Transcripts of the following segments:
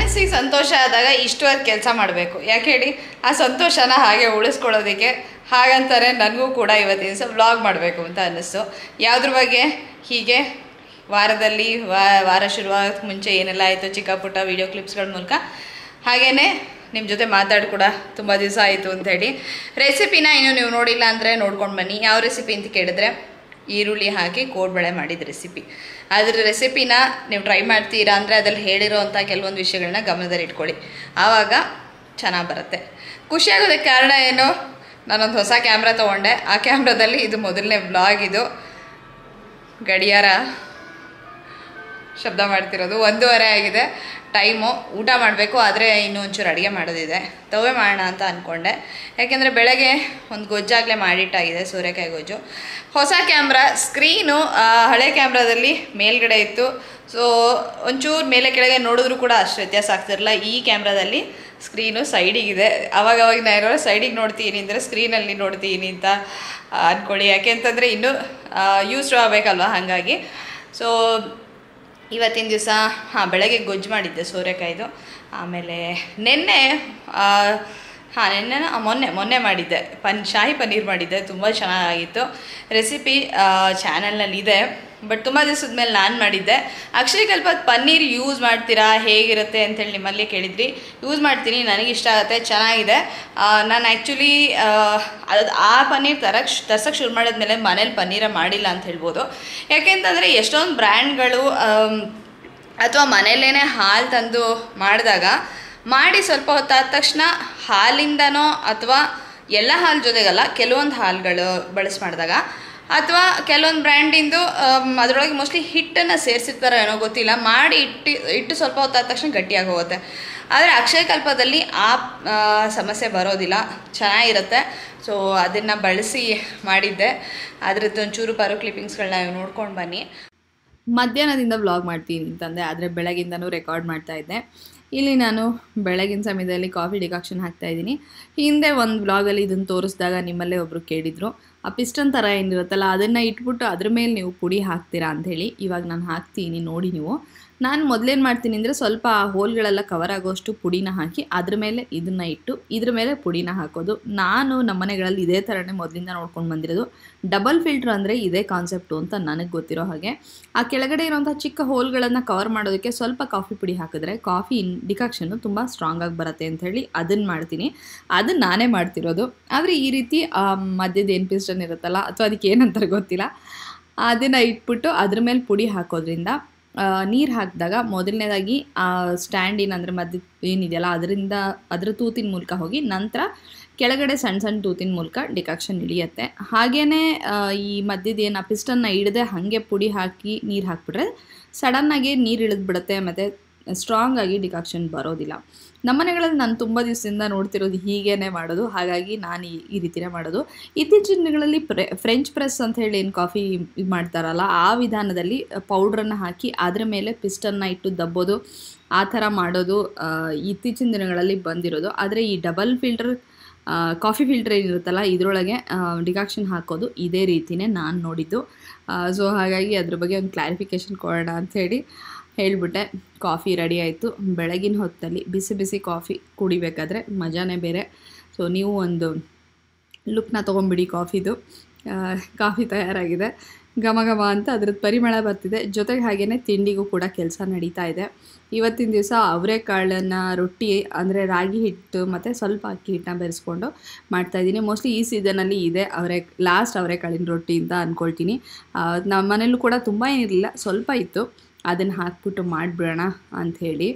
ಮನಸ್ಸಿಗೆ ಸಂತೋಷ ಆದಾಗ ಇಷ್ಟೊತ್ತು ಕೆಲಸ ಮಾಡಬೇಕು. ಯಾಕೆ ಹೇಳಿ, ಆ ಸಂತೋಷನ ಹಾಗೆ ಉಳಿಸ್ಕೊಳ್ಳೋದಕ್ಕೆ. ಹಾಗಂತಾರೆ ನನಗೂ ಕೂಡ ಇವತ್ತಿನ ದಿವಸ ವ್ಲಾಗ್ ಮಾಡಬೇಕು ಅಂತ ಅನ್ನಿಸ್ತು. ಯಾವುದ್ರ ಬಗ್ಗೆ, ಹೀಗೆ ವಾರದಲ್ಲಿ ವಾರ ಶುರುವಾಗೋಕ್ಕೆ ಮುಂಚೆ ಏನೆಲ್ಲ ಆಯಿತು ಚಿಕ್ಕ ಪುಟ್ಟ ವೀಡಿಯೋ ಕ್ಲಿಪ್ಸ್ಗಳ ಮೂಲಕ, ಹಾಗೆಯೇ ನಿಮ್ಮ ಜೊತೆ ಮಾತಾಡಿ ಕೂಡ ತುಂಬ ದಿವಸ ಆಯಿತು ಅಂಥೇಳಿ. ರೆಸಿಪಿನ ಇನ್ನೂ ನೀವು ನೋಡಿಲ್ಲ ಅಂದರೆ ನೋಡ್ಕೊಂಡು ಬನ್ನಿ. ಯಾವ ರೆಸಿಪಿ ಅಂತ ಕೇಳಿದ್ರೆ, ಈರುಳ್ಳಿ ಹಾಕಿ ಕೋಡ್ಬಳೆ ಮಾಡಿದ ರೆಸಿಪಿ. ಅದ್ರ ರೆಸಿಪಿನ ನೀವು ಟ್ರೈ ಮಾಡ್ತೀರಾ ಅಂದರೆ ಅದ್ರಲ್ಲಿ ಹೇಳಿರೋವಂಥ ಕೆಲವೊಂದು ವಿಷಯಗಳನ್ನ ಗಮನದಲ್ಲಿ ಇಟ್ಕೊಳ್ಳಿ, ಆವಾಗ ಚೆನ್ನಾಗಿ ಬರುತ್ತೆ. ಖುಷಿಯಾಗೋದಕ್ಕೆ ಕಾರಣ ಏನು, ನಾನೊಂದು ಹೊಸ ಕ್ಯಾಮ್ರಾ ತೊಗೊಂಡೆ. ಆ ಕ್ಯಾಮ್ರಾದಲ್ಲಿ ಇದು ಮೊದಲನೇ ವ್ಲಾಗ್. ಇದು ಗಡಿಯಾರ ಶಬ್ದ ಮಾಡ್ತಿರೋದು. 1:30 ಆಗಿದೆ ಟೈಮು. ಊಟ ಮಾಡಬೇಕು, ಆದರೆ ಇನ್ನೂ ಒಂಚೂರು ಅಡುಗೆ ಮಾಡೋದಿದೆ. ತವೇ ಮಾಡೋಣ ಅಂತ ಅಂದ್ಕೊಂಡೆ. ಯಾಕೆಂದರೆ ಬೆಳಗ್ಗೆ ಒಂದು ಗೊಜ್ಜಾಗಲೇ ಮಾಡಿಟ್ಟಾಗಿದೆ, ಸೂರ್ಯಕಾಯಿ ಗೊಜ್ಜು. ಹೊಸ ಕ್ಯಾಮ್ರಾ ಸ್ಕ್ರೀನು ಹಳೆ ಕ್ಯಾಮ್ರಾದಲ್ಲಿ ಮೇಲ್ಗಡೆ ಇತ್ತು. ಸೊ ಒಂಚೂರು ಮೇಲೆ ಕೆಳಗೆ ನೋಡಿದ್ರೂ ಕೂಡ ಅಷ್ಟು ವ್ಯತ್ಯಾಸ ಆಗ್ತಿರಲಿಲ್ಲ. ಈ ಕ್ಯಾಮ್ರಾದಲ್ಲಿ ಸ್ಕ್ರೀನು ಸೈಡಿಗಿದೆ. ಅವಾಗವಾಗ ನಾನು ಸೈಡಿಗೆ ನೋಡ್ತೀನಿ ಅಂದರೆ ಸ್ಕ್ರೀನಲ್ಲಿ ನೋಡ್ತೀನಿ ಅಂತ ಅಂದ್ಕೊಳ್ಳಿ. ಯಾಕೆ ಅಂತಂದರೆ ಇನ್ನೂ ಯೂಸ್ ಆಗಬೇಕಲ್ವ, ಹಾಗಾಗಿ. ಸೊ ಇವತ್ತಿನ ದಿವಸ ಬೆಳಗ್ಗೆ ಗೊಜ್ಜು ಮಾಡಿದ್ದೆ ಸೋರೆಕಾಯ್ದು. ಆಮೇಲೆ ಮೊನ್ನೆ ಮಾಡಿದ್ದೆ ಶಾಹಿ ಪನ್ನೀರ್ ಮಾಡಿದ್ದೆ. ತುಂಬ ಚೆನ್ನಾಗಿತ್ತು. ರೆಸಿಪಿ ಚಾನಲ್ನಲ್ಲಿ ಇದೆ, ಬಟ್ ತುಂಬ ದಿವಸದ ಮೇಲೆ ನಾನು ಮಾಡಿದ್ದೆ. ಅಕ್ಷಯಕಲ್ಪ ಪನ್ನೀರ್ ಯೂಸ್ ಮಾಡ್ತೀರಾ, ಹೇಗಿರುತ್ತೆ ಅಂತೇಳಿ ನಿಮ್ಮಲ್ಲಿ ಕೇಳಿದ್ರಿ. ಯೂಸ್ ಮಾಡ್ತೀನಿ, ನನಗಿಷ್ಟ ಆಗುತ್ತೆ, ಚೆನ್ನಾಗಿದೆ. ನಾನು ಆ್ಯಕ್ಚುಲಿ ಆ ಪನ್ನೀರ್ ತರ್ಸೋಕ್ಕೆ ಶುರು ಮಾಡಿದ್ಮೇಲೆ ಮನೇಲಿ ಪನ್ನೀರ ಮಾಡಿಲ್ಲ ಅಂತ ಹೇಳ್ಬೋದು. ಯಾಕೆಂತಂದರೆ ಎಷ್ಟೊಂದು ಬ್ರ್ಯಾಂಡ್ಗಳು ಅಥವಾ ಮನೆಯಲ್ಲೇ ಹಾಲು ತಂದು ಮಾಡಿದಾಗ ಮಾಡಿ ಸ್ವಲ್ಪ ಹೊತ್ತಾದ ತಕ್ಷಣ ಹಾಲಿಂದನೋ ಅಥವಾ ಎಲ್ಲ ಹಾಲು ಜೊತೆಗಲ್ಲ, ಕೆಲವೊಂದು ಹಾಲುಗಳು ಬಳಸಿ ಮಾಡಿದಾಗ ಅಥವಾ ಕೆಲವೊಂದು ಬ್ರ್ಯಾಂಡಿಂದು ಅದರೊಳಗೆ ಮೋಸ್ಟ್ಲಿ ಹಿಟ್ಟನ್ನು ಸೇರಿಸಿರ್ತಾರೋ ಏನೋ ಗೊತ್ತಿಲ್ಲ, ಮಾಡಿ ಇಟ್ಟು ಸ್ವಲ್ಪ ಹೊತ್ತಾದ ತಕ್ಷಣ ಗಟ್ಟಿಯಾಗಿ ಹೋಗುತ್ತೆ. ಆದರೆ ಅಕ್ಷಯಕಲ್ಪದಲ್ಲಿ ಆ ಸಮಸ್ಯೆ ಬರೋದಿಲ್ಲ, ಚೆನ್ನಾಗಿರುತ್ತೆ. ಸೊ ಅದನ್ನು ಬಳಸಿ ಮಾಡಿದ್ದೆ. ಅದರದ್ದು ಒಂಚೂರು ಬರೋ ಕ್ಲಿಪ್ಪಿಂಗ್ಸ್ಗಳನ್ನ ನೋಡ್ಕೊಂಡು ಬನ್ನಿ. ಮಧ್ಯಾಹ್ನದಿಂದ ವ್ಲಾಗ್ ಮಾಡ್ತೀನಿ ಅಂತಂದೆ, ಆದರೆ ಬೆಳಗಿಂದನೂ ರೆಕಾರ್ಡ್ ಮಾಡ್ತಾಯಿದ್ದೆ. ಇಲ್ಲಿ ನಾನು ಬೆಳಗಿನ ಸಮಯದಲ್ಲಿ ಕಾಫಿ ಡಿಕಾಕ್ಷನ್ ಹಾಕ್ತಾಯಿದ್ದೀನಿ. ಹಿಂದೆ ಒಂದು ವ್ಲಾಗಲ್ಲಿ ಇದನ್ನು ತೋರಿಸಿದಾಗ ನಿಮ್ಮಲ್ಲೇ ಒಬ್ಬರು ಕೇಳಿದರು, ಆ ಪಿಸ್ಟನ್ ಥರ ಏನಿರುತ್ತಲ್ಲ ಅದನ್ನು ಇಟ್ಬಿಟ್ಟು ಅದ್ರ ಮೇಲೆ ನೀವು ಪುಡಿ ಹಾಕ್ತೀರಾ ಅಂಥೇಳಿ. ಇವಾಗ ನಾನು ಹಾಕ್ತೀನಿ ನೋಡಿ ನೀವು. ನಾನು ಮೊದಲೇನು ಮಾಡ್ತೀನಿ ಅಂದರೆ ಸ್ವಲ್ಪ ಆ ಹೋಲ್ಗಳೆಲ್ಲ ಕವರ್ ಆಗೋಷ್ಟು ಪುಡಿನ ಹಾಕಿ ಅದ್ರ ಮೇಲೆ ಇದನ್ನು ಇಟ್ಟು ಇದ್ರ ಮೇಲೆ ಪುಡಿನ ಹಾಕೋದು. ನಾನು ನಮ್ಮ ಮನೆಗಳಲ್ಲಿ ಇದೇ ಥರನೇ ಮೊದಲಿಂದ ನೋಡ್ಕೊಂಡು ಬಂದಿರೋದು. ಡಬಲ್ ಫಿಲ್ಟ್ರ್ ಅಂದರೆ ಇದೇ ಕಾನ್ಸೆಪ್ಟು ಅಂತ ನನಗೆ ಗೊತ್ತಿರೋ ಹಾಗೆ. ಆ ಕೆಳಗಡೆ ಇರೋಂಥ ಚಿಕ್ಕ ಹೋಲ್ಗಳನ್ನು ಕವರ್ ಮಾಡೋದಕ್ಕೆ ಸ್ವಲ್ಪ ಕಾಫಿ ಪುಡಿ ಹಾಕಿದ್ರೆ ಕಾಫಿ ಡಿಕಾಕ್ಷನ್ನು ತುಂಬ ಸ್ಟ್ರಾಂಗಾಗಿ ಬರುತ್ತೆ ಅಂಥೇಳಿ ಅದನ್ನು ಮಾಡ್ತೀನಿ. ಅದನ್ನು ನಾನೇ ಮಾಡ್ತಿರೋದು. ಆದರೆ ಈ ರೀತಿ ಮಧ್ಯದ ಏನು ಪಿಸ್ಟನ್ ಇರುತ್ತಲ್ಲ ಅಥವಾ ಅದಕ್ಕೆ ಏನಂತಾರೆ ಗೊತ್ತಿಲ್ಲ, ಅದನ್ನು ಇಟ್ಬಿಟ್ಟು ಅದ್ರ ಮೇಲೆ ಪುಡಿ ಹಾಕೋದ್ರಿಂದ ನೀರು ಹಾಕಿದಾಗ ಮೊದಲನೇದಾಗಿ ಆ ಸ್ಟ್ಯಾಂಡಿನ ಅಂದರೆ ಮಧ್ಯ ಏನಿದೆಯಲ್ಲ ಅದರ ತೂತಿನ ಮೂಲಕ ಹೋಗಿ ನಂತರ ಕೆಳಗಡೆ ಸಣ್ಣ ಸಣ್ಣ ತೂತಿನ ಮೂಲಕ ಡಿಕಾಕ್ಷನ್ ಇಳಿಯುತ್ತೆ. ಹಾಗೆಯೇ ಈ ಮಧ್ಯದ ಏನು ಆ ಪಿಸ್ಟನ್ನ ಹಿಡದೆ ಹಾಗೆ ಪುಡಿ ಹಾಕಿ ನೀರು ಹಾಕಿಬಿಟ್ರೆ ಸಡನ್ನಾಗಿ ನೀರು ಇಳಿದ್ಬಿಡುತ್ತೆ ಮತ್ತು ಸ್ಟ್ರಾಂಗಾಗಿ ಡಿಕಾಕ್ಷನ್ ಬರೋದಿಲ್ಲ. ನಮ್ಮ ಮನೆಗಳಲ್ಲಿ ನಾನು ತುಂಬ ದಿವಸದಿಂದ ನೋಡ್ತಿರೋದು ಹೀಗೇ ಮಾಡೋದು, ಹಾಗಾಗಿ ನಾನು ಈ ರೀತಿಯೇ ಮಾಡೋದು. ಇತ್ತೀಚಿನ ದಿನಗಳಲ್ಲಿ ಫ್ರೆಂಚ್ ಪ್ರೆಸ್ ಅಂತ ಹೇಳಿ ಏನು ಕಾಫಿ ಮಾಡ್ತಾರಲ್ಲ ಆ ವಿಧಾನದಲ್ಲಿ ಪೌಡ್ರನ್ನು ಹಾಕಿ ಅದರ ಮೇಲೆ ಪಿಸ್ಟನ್ನ ಇಟ್ಟು ದಬ್ಬೋದು, ಆ ಥರ ಮಾಡೋದು ಇತ್ತೀಚಿನ ದಿನಗಳಲ್ಲಿ ಬಂದಿರೋದು. ಆದರೆ ಈ ಡಬಲ್ ಫಿಲ್ಟರ್ ಕಾಫಿ ಫಿಲ್ಟರ್ ಏನಿರುತ್ತಲ್ಲ ಇದರೊಳಗೆ ಡಿಕಾಕ್ಷನ್ ಹಾಕೋದು ಇದೇ ರೀತಿಯೇ ನಾನು ನೋಡಿದ್ದು. ಸೊ ಹಾಗಾಗಿ ಅದ್ರ ಬಗ್ಗೆ ಒಂದು ಕ್ಲಾರಿಫಿಕೇಷನ್ ಕೊಡೋಣ ಅಂಥೇಳಿ ಹೇಳಿಬಿಟ್ಟೆ. ಕಾಫಿ ರೆಡಿ ಆಯಿತು. ಬೆಳಗಿನ ಹೊತ್ತಲ್ಲಿ ಬಿಸಿ ಬಿಸಿ ಕಾಫಿ ಕುಡಿಬೇಕಾದ್ರೆ ಮಜಾನೇ ಬೇರೆ. ಸೊ ನೀವು ಒಂದು ಲುಕ್ನ ತೊಗೊಂಬಿಡಿ ಕಾಫಿದು. ಕಾಫಿ ತಯಾರಾಗಿದೆ, ಘಮ ಘಮ ಅಂತ ಅದ್ರದ್ದು ಪರಿಮಳ ಬರ್ತಿದೆ. ಜೊತೆಗೆ ಹಾಗೆಯೇ ತಿಂಡಿಗೂ ಕೂಡ ಕೆಲಸ ನಡೀತಾ ಇದೆ. ಇವತ್ತಿನ ದಿವಸ ಅವರೆಕಾಳನ್ನು ರೊಟ್ಟಿ ಅಂದರೆ ರಾಗಿ ಹಿಟ್ಟು ಮತ್ತು ಸ್ವಲ್ಪ ಅಕ್ಕಿ ಹಿಟ್ಟನ್ನ ಬೆರೆಸ್ಕೊಂಡು ಮಾಡ್ತಾಯಿದ್ದೀನಿ. ಮೋಸ್ಟ್ಲಿ ಈ ಸೀಸನಲ್ಲಿ ಇದೆ ಲಾಸ್ಟ್ ಅವರೆಕಾಳಿನ ರೊಟ್ಟಿ ಅಂತ ಅಂದ್ಕೊಳ್ತೀನಿ. ನಮ್ಮ ಮನೇಲೂ ಕೂಡ ತುಂಬ ಏನಿರಲಿಲ್ಲ, ಸ್ವಲ್ಪ ಇತ್ತು, ಅದನ್ನು ಹಾಕ್ಬಿಟ್ಟು ಮಾಡಿಬಿಡೋಣ ಅಂಥೇಳಿ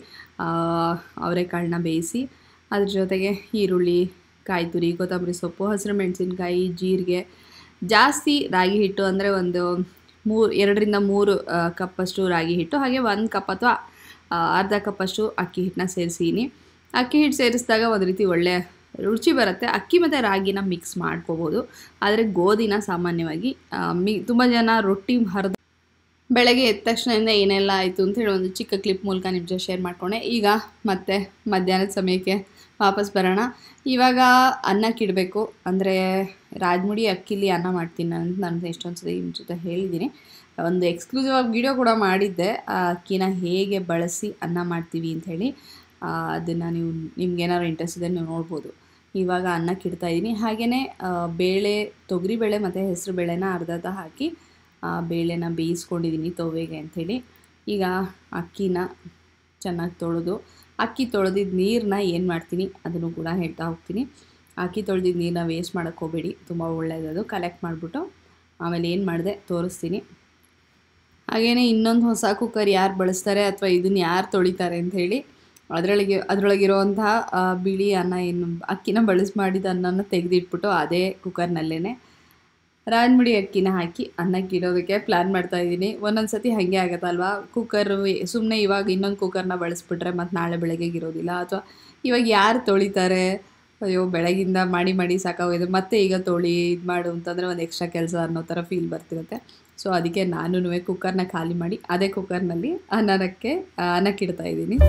ಅವರೆಕಾಳನ್ನ ಬೇಯಿಸಿ ಅದ್ರ ಜೊತೆಗೆ ಈರುಳ್ಳಿ, ಕಾಯಿ ತುರಿ, ಕೊತ್ತಂಬರಿ ಸೊಪ್ಪು, ಹಸಿರು ಮೆಣಸಿನ್ಕಾಯಿ, ಜೀರಿಗೆ, ಜಾಸ್ತಿ ರಾಗಿ ಹಿಟ್ಟು ಅಂದರೆ ಒಂದು 2ರಿಂದ 3 ಕಪ್ಪಷ್ಟು ರಾಗಿ ಹಿಟ್ಟು, ಹಾಗೆ 1 ಕಪ್ ಅಥವಾ ಅರ್ಧ ಕಪ್ಪಷ್ಟು ಅಕ್ಕಿ ಹಿಟ್ಟನ್ನ ಸೇರಿಸೀನಿ. ಅಕ್ಕಿ ಹಿಟ್ಟು ಸೇರಿಸಿದಾಗ ಒಂದು ರೀತಿ ಒಳ್ಳೆ ರುಚಿ ಬರುತ್ತೆ. ಅಕ್ಕಿ ಮತ್ತು ರಾಗಿನ ಮಿಕ್ಸ್ ಮಾಡ್ಕೋಬೋದು, ಆದರೆ ಗೋಧಿನ ಸಾಮಾನ್ಯವಾಗಿ ತುಂಬ ಜನ ರೊಟ್ಟಿ ಬೆಳಗ್ಗೆ ಎದ್ದ ತಕ್ಷಣದಿಂದ ಏನೆಲ್ಲ ಆಯಿತು ಅಂತೇಳಿ ಒಂದು ಚಿಕ್ಕ ಕ್ಲಿಪ್ ಮೂಲಕ ನಿಮ್ಮ ಜೊತೆ ಶೇರ್ ಮಾಡ್ಕೊಂಡೆ. ಈಗ ಮತ್ತೆ ಮಧ್ಯಾಹ್ನದ ಸಮಯಕ್ಕೆ ವಾಪಸ್ ಬರೋಣ. ಇವಾಗ ಅನ್ನಕ್ಕಿಡಬೇಕು. ಅಂದರೆ ರಾಜ್ಮುಡಿ ಅಕ್ಕಿಲಿ ಅನ್ನ ಮಾಡ್ತೀನಿ ಅಂತ ನಾನು ಎಷ್ಟೊಂದು ಸರಿ ನಿಮ್ಮ ಜೊತೆ ಹೇಳಿದ್ದೀನಿ. ಒಂದು ಎಕ್ಸ್ಕ್ಲೂಸಿವ್ ಆಗಿ ವಿಡಿಯೋ ಕೂಡ ಮಾಡಿದ್ದೆ, ಆ ಅಕ್ಕಿನ ಹೇಗೆ ಬಳಸಿ ಅನ್ನ ಮಾಡ್ತೀವಿ ಅಂಥೇಳಿ. ಅದನ್ನು ನೀವು ನಿಮ್ಗೇನಾದ್ರು ಇಂಟ್ರೆಸ್ಟ್ ಇದೆ ನೀವು ನೋಡ್ಬೋದು. ಇವಾಗ ಅನ್ನಕ್ಕೆ ಇಡ್ತಾಯಿದ್ದೀನಿ. ಹಾಗೆಯೇ ಬೇಳೆ, ತೊಗರಿಬೇಳೆ ಮತ್ತು ಹೆಸರು ಬೇಳೆನ ಅರ್ಧ ಹಾಕಿ ಬೇಳೆನ ಬೇಯಿಸ್ಕೊಂಡಿದ್ದೀನಿ ತವೆಗೆ ಅಂಥೇಳಿ. ಈಗ ಅಕ್ಕಿನ ಚೆನ್ನಾಗಿ ತೊಳೆದು, ಅಕ್ಕಿ ತೊಳೆದಿದ್ದ ನೀರನ್ನ ಏನು ಮಾಡ್ತೀನಿ ಅದನ್ನು ಕೂಡ ಹೇಳ್ತಾ ಹೋಗ್ತೀನಿ. ಅಕ್ಕಿ ತೊಳೆದಿದ್ದ ನೀರನ್ನ ವೇಸ್ಟ್ ಮಾಡೋಕ್ಕೆ ಹೋಗಬೇಡಿ, ತುಂಬ ಒಳ್ಳೆಯದದು. ಕಲೆಕ್ಟ್ ಮಾಡಿಬಿಟ್ಟು ಆಮೇಲೆ ಏನು ಮಾಡಿದೆ ತೋರಿಸ್ತೀನಿ. ಹಾಗೆಯೇ ಇನ್ನೊಂದು ಹೊಸ ಕುಕ್ಕರ್ ಯಾರು ಬಳಸ್ತಾರೆ ಅಥವಾ ಇದನ್ನು ಯಾರು ತೊಳಿತಾರೆ ಅಂಥೇಳಿ ಅದರೊಳಗಿರುವಂತಹ ಬಿಳಿ ಅನ್ನ ಏನು ಅಕ್ಕಿನ ಮಾಡಿದ ಅನ್ನನ ತೆಗೆದಿಟ್ಬಿಟ್ಟು ಅದೇ ಕುಕ್ಕರ್ನಲ್ಲೇ ರಾಜ್ಮುಡಿ ಅಕ್ಕಿನ ಹಾಕಿ ಅನ್ನಕ್ಕೆ ಇಡೋದಕ್ಕೆ ಪ್ಲ್ಯಾನ್ ಮಾಡ್ತಾಯಿದ್ದೀನಿ. ಒಂದೊಂದು ಸತಿ ಹಾಗೆ ಆಗುತ್ತಲ್ವಾ, ಕುಕ್ಕರ್ ಸುಮ್ಮನೆ ಇವಾಗ ಇನ್ನೊಂದು ಕುಕ್ಕರ್ನ ಬಳಸ್ಬಿಟ್ರೆ ಮತ್ತು ನಾಳೆ ಬೆಳಗ್ಗೆಗೆ ಇರೋದಿಲ್ಲ. ಅಥವಾ ಇವಾಗ ಯಾರು ತೊಳಿತಾರೆ, ಅಯ್ಯೋ ಬೆಳಗಿಂದ ಮಾಡಿ ಸಾಕಾಗೋದು, ಮತ್ತೆ ಈಗ ತೊಳಿ ಇದು ಮಾಡು ಅಂತಂದರೆ ಒಂದು ಎಕ್ಸ್ಟ್ರಾ ಕೆಲಸ ಅನ್ನೋ ಥರ ಫೀಲ್ ಬರ್ತಿರುತ್ತೆ. ಸೊ ಅದಕ್ಕೆ ನಾನು ಕುಕ್ಕರ್ನ ಖಾಲಿ ಮಾಡಿ ಅದೇ ಕುಕ್ಕರ್ನಲ್ಲಿ ಅನ್ನಕ್ಕೆ ಇಡ್ತಾಯಿದ್ದೀನಿ.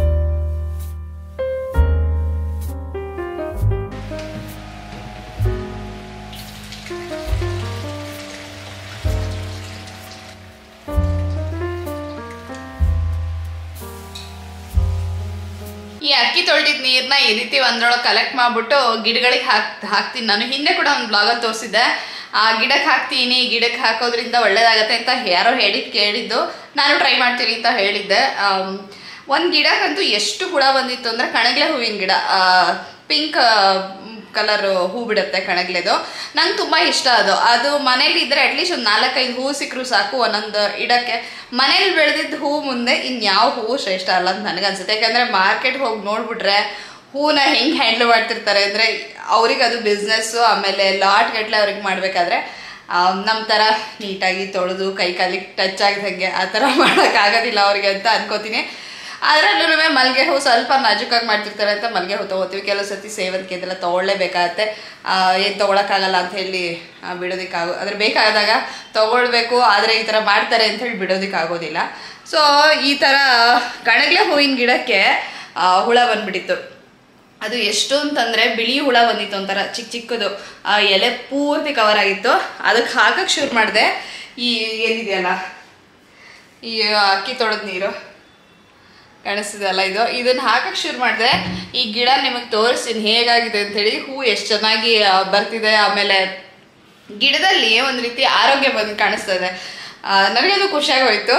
ಈ ಅಕ್ಕಿ ತೊಳೆದಿದ್ದ ನೀರನ್ನ ಈ ರೀತಿ ಒಂದ್ರೊಳಗೆ ಕಲೆಕ್ಟ್ ಮಾಡಿಬಿಟ್ಟು ಗಿಡಗಳಿಗೆ ಹಾಕ್ತೀನಿ. ನಾನು ಹಿಂದೆ ಕೂಡ ಒಂದು ಬ್ಲಾಗಲ್ಲಿ ತೋರಿಸಿದ್ದೆ. ಆ ಗಿಡಕ್ಕೆ ಹಾಕ್ತೀನಿ, ಗಿಡಕ್ಕೆ ಹಾಕೋದ್ರಿಂದ ಒಳ್ಳೇದಾಗತ್ತೆ ಅಂತ ಯಾರೋ ಕೇಳಿದ್ದು, ನಾನು ಟ್ರೈ ಮಾಡ್ತೀನಿ ಅಂತ ಹೇಳಿದ್ದೆ. ಒಂದು ಗಿಡಕ್ಕಂತೂ ಎಷ್ಟು ಹುಳ ಬಂದಿತ್ತು ಅಂದರೆ ಕಣಗ್ಲೆ ಹೂವಿನ ಗಿಡ, ಪಿಂಕ್ ಕಲರ್ ಹೂ ಬಿಡುತ್ತೆ ಕಣಗ್ಲೆದು. ನಂಗೆ ತುಂಬ ಇಷ್ಟ ಅದು ಮನೇಲಿ ಇದ್ದರೆ ಅಟ್ಲೀಸ್ಟ್ ಒಂದು 4-5 ಹೂ ಸಿಕ್ಕರು ಸಾಕು ಒಂದೊಂದು ಇಡಕ್ಕೆ. ಮನೇಲಿ ಬೆಳೆದಿದ್ದ ಹೂ ಮುಂದೆ ಇನ್ಯಾವ ಹೂವು ಶ್ರೇಷ್ಠ ಅಲ್ಲ ಅಂತ ನನಗನ್ಸುತ್ತೆ. ಯಾಕಂದರೆ ಮಾರ್ಕೆಟ್ಗೆ ಹೋಗಿ ನೋಡ್ಬಿಟ್ರೆ ಹೂನ ಹೆಂಗೆ ಹ್ಯಾಂಡ್ಲ್ ಮಾಡ್ತಿರ್ತಾರೆ ಅಂದರೆ ಅವ್ರಿಗೆ ಅದು ಬಿಸ್ನೆಸ್ಸು. ಆಮೇಲೆ ಲಾಟ್ ಗಟ್ಟಲೆ ಅವ್ರಿಗೆ ಮಾಡಬೇಕಾದ್ರೆ ನಮ್ಮ ಥರ ನೀಟಾಗಿ ತೊಳೆದು ಕೈ ಕಾಲಿಗೆ ಟಚ್ ಆಗದಂಗೆ ಆ ಥರ ಮಾಡೋಕ್ಕಾಗೋದಿಲ್ಲ ಅವ್ರಿಗೆ ಅಂತ ಅನ್ಕೋತೀನಿ. ಅದರಲ್ಲೂ ಮಲ್ಲಿಗೆ ಹೂ ಸ್ವಲ್ಪ ನಾಜೂಕಾಗಿ ಮಾಡ್ತಿರ್ತಾರೆ ಅಂತ ಮಲ್ಲಿಗೆ ಹೂ ತೊಗೋತೀವಿ. ಕೆಲವು ಸತಿ ಸೇವಂತಿಗೆ ಇದೆಲ್ಲ ತೊಗೊಳ್ಳೇಬೇಕಾಗತ್ತೆ, ಏನು ತೊಗೊಳಕ್ಕಾಗಲ್ಲ ಅಂತ ಹೇಳಿ ಅದ್ರ ಬೇಕಾದಾಗ ತೊಗೊಳ್ಬೇಕು. ಆದರೆ ಈ ಥರ ಮಾಡ್ತಾರೆ ಅಂತ ಹೇಳಿ ಬಿಡೋದಕ್ಕಾಗೋದಿಲ್ಲ. ಸೊ ಈ ಥರ ಕಣಗ್ಲೆ ಹೂವಿನ ಗಿಡಕ್ಕೆ ಹುಳ ಬಂದ್ಬಿಟ್ಟಿತ್ತು. ಅದು ಎಷ್ಟು ಅಂತಂದರೆ ಬಿಳಿ ಹುಳ ಬಂದಿತ್ತು, ಒಂಥರ ಚಿಕ್ಕದು, ಎಲೆ ಪೂರ್ತಿ ಕವರ್ ಆಗಿತ್ತು. ಅದಕ್ಕೆ ಹಾಕಕ್ಕೆ ಶುರು ಮಾಡಿದೆ. ಈ ಏನಿದೆಯಲ್ಲ ಈ ಅಕ್ಕಿ ತೊಳೆದ ನೀರು ಕಾಣಿಸ್ತಿದೆಯಲ್ಲ, ಇದನ್ನು ಹಾಕಕ್ಕೆ ಶುರು ಮಾಡಿದೆ. ಈ ಗಿಡ ನಿಮಗೆ ತೋರಿಸ್ತೀನಿ ಹೇಗಾಗಿದೆ ಅಂಥೇಳಿ. ಹೂ ಎಷ್ಟು ಚೆನ್ನಾಗಿ ಬರ್ತಿದೆ. ಆಮೇಲೆ ಗಿಡದಲ್ಲಿ ಒಂದು ರೀತಿ ಆರೋಗ್ಯ ಬಂದು ಕಾಣಿಸ್ತಾ ಇದೆ. ನನಗದು ಖುಷಿಯಾಗಿ ಹೋಯಿತು.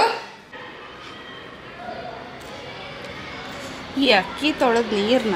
ಈ ಅಕ್ಕಿ ತೊಳೆದ ನೀರನ್ನ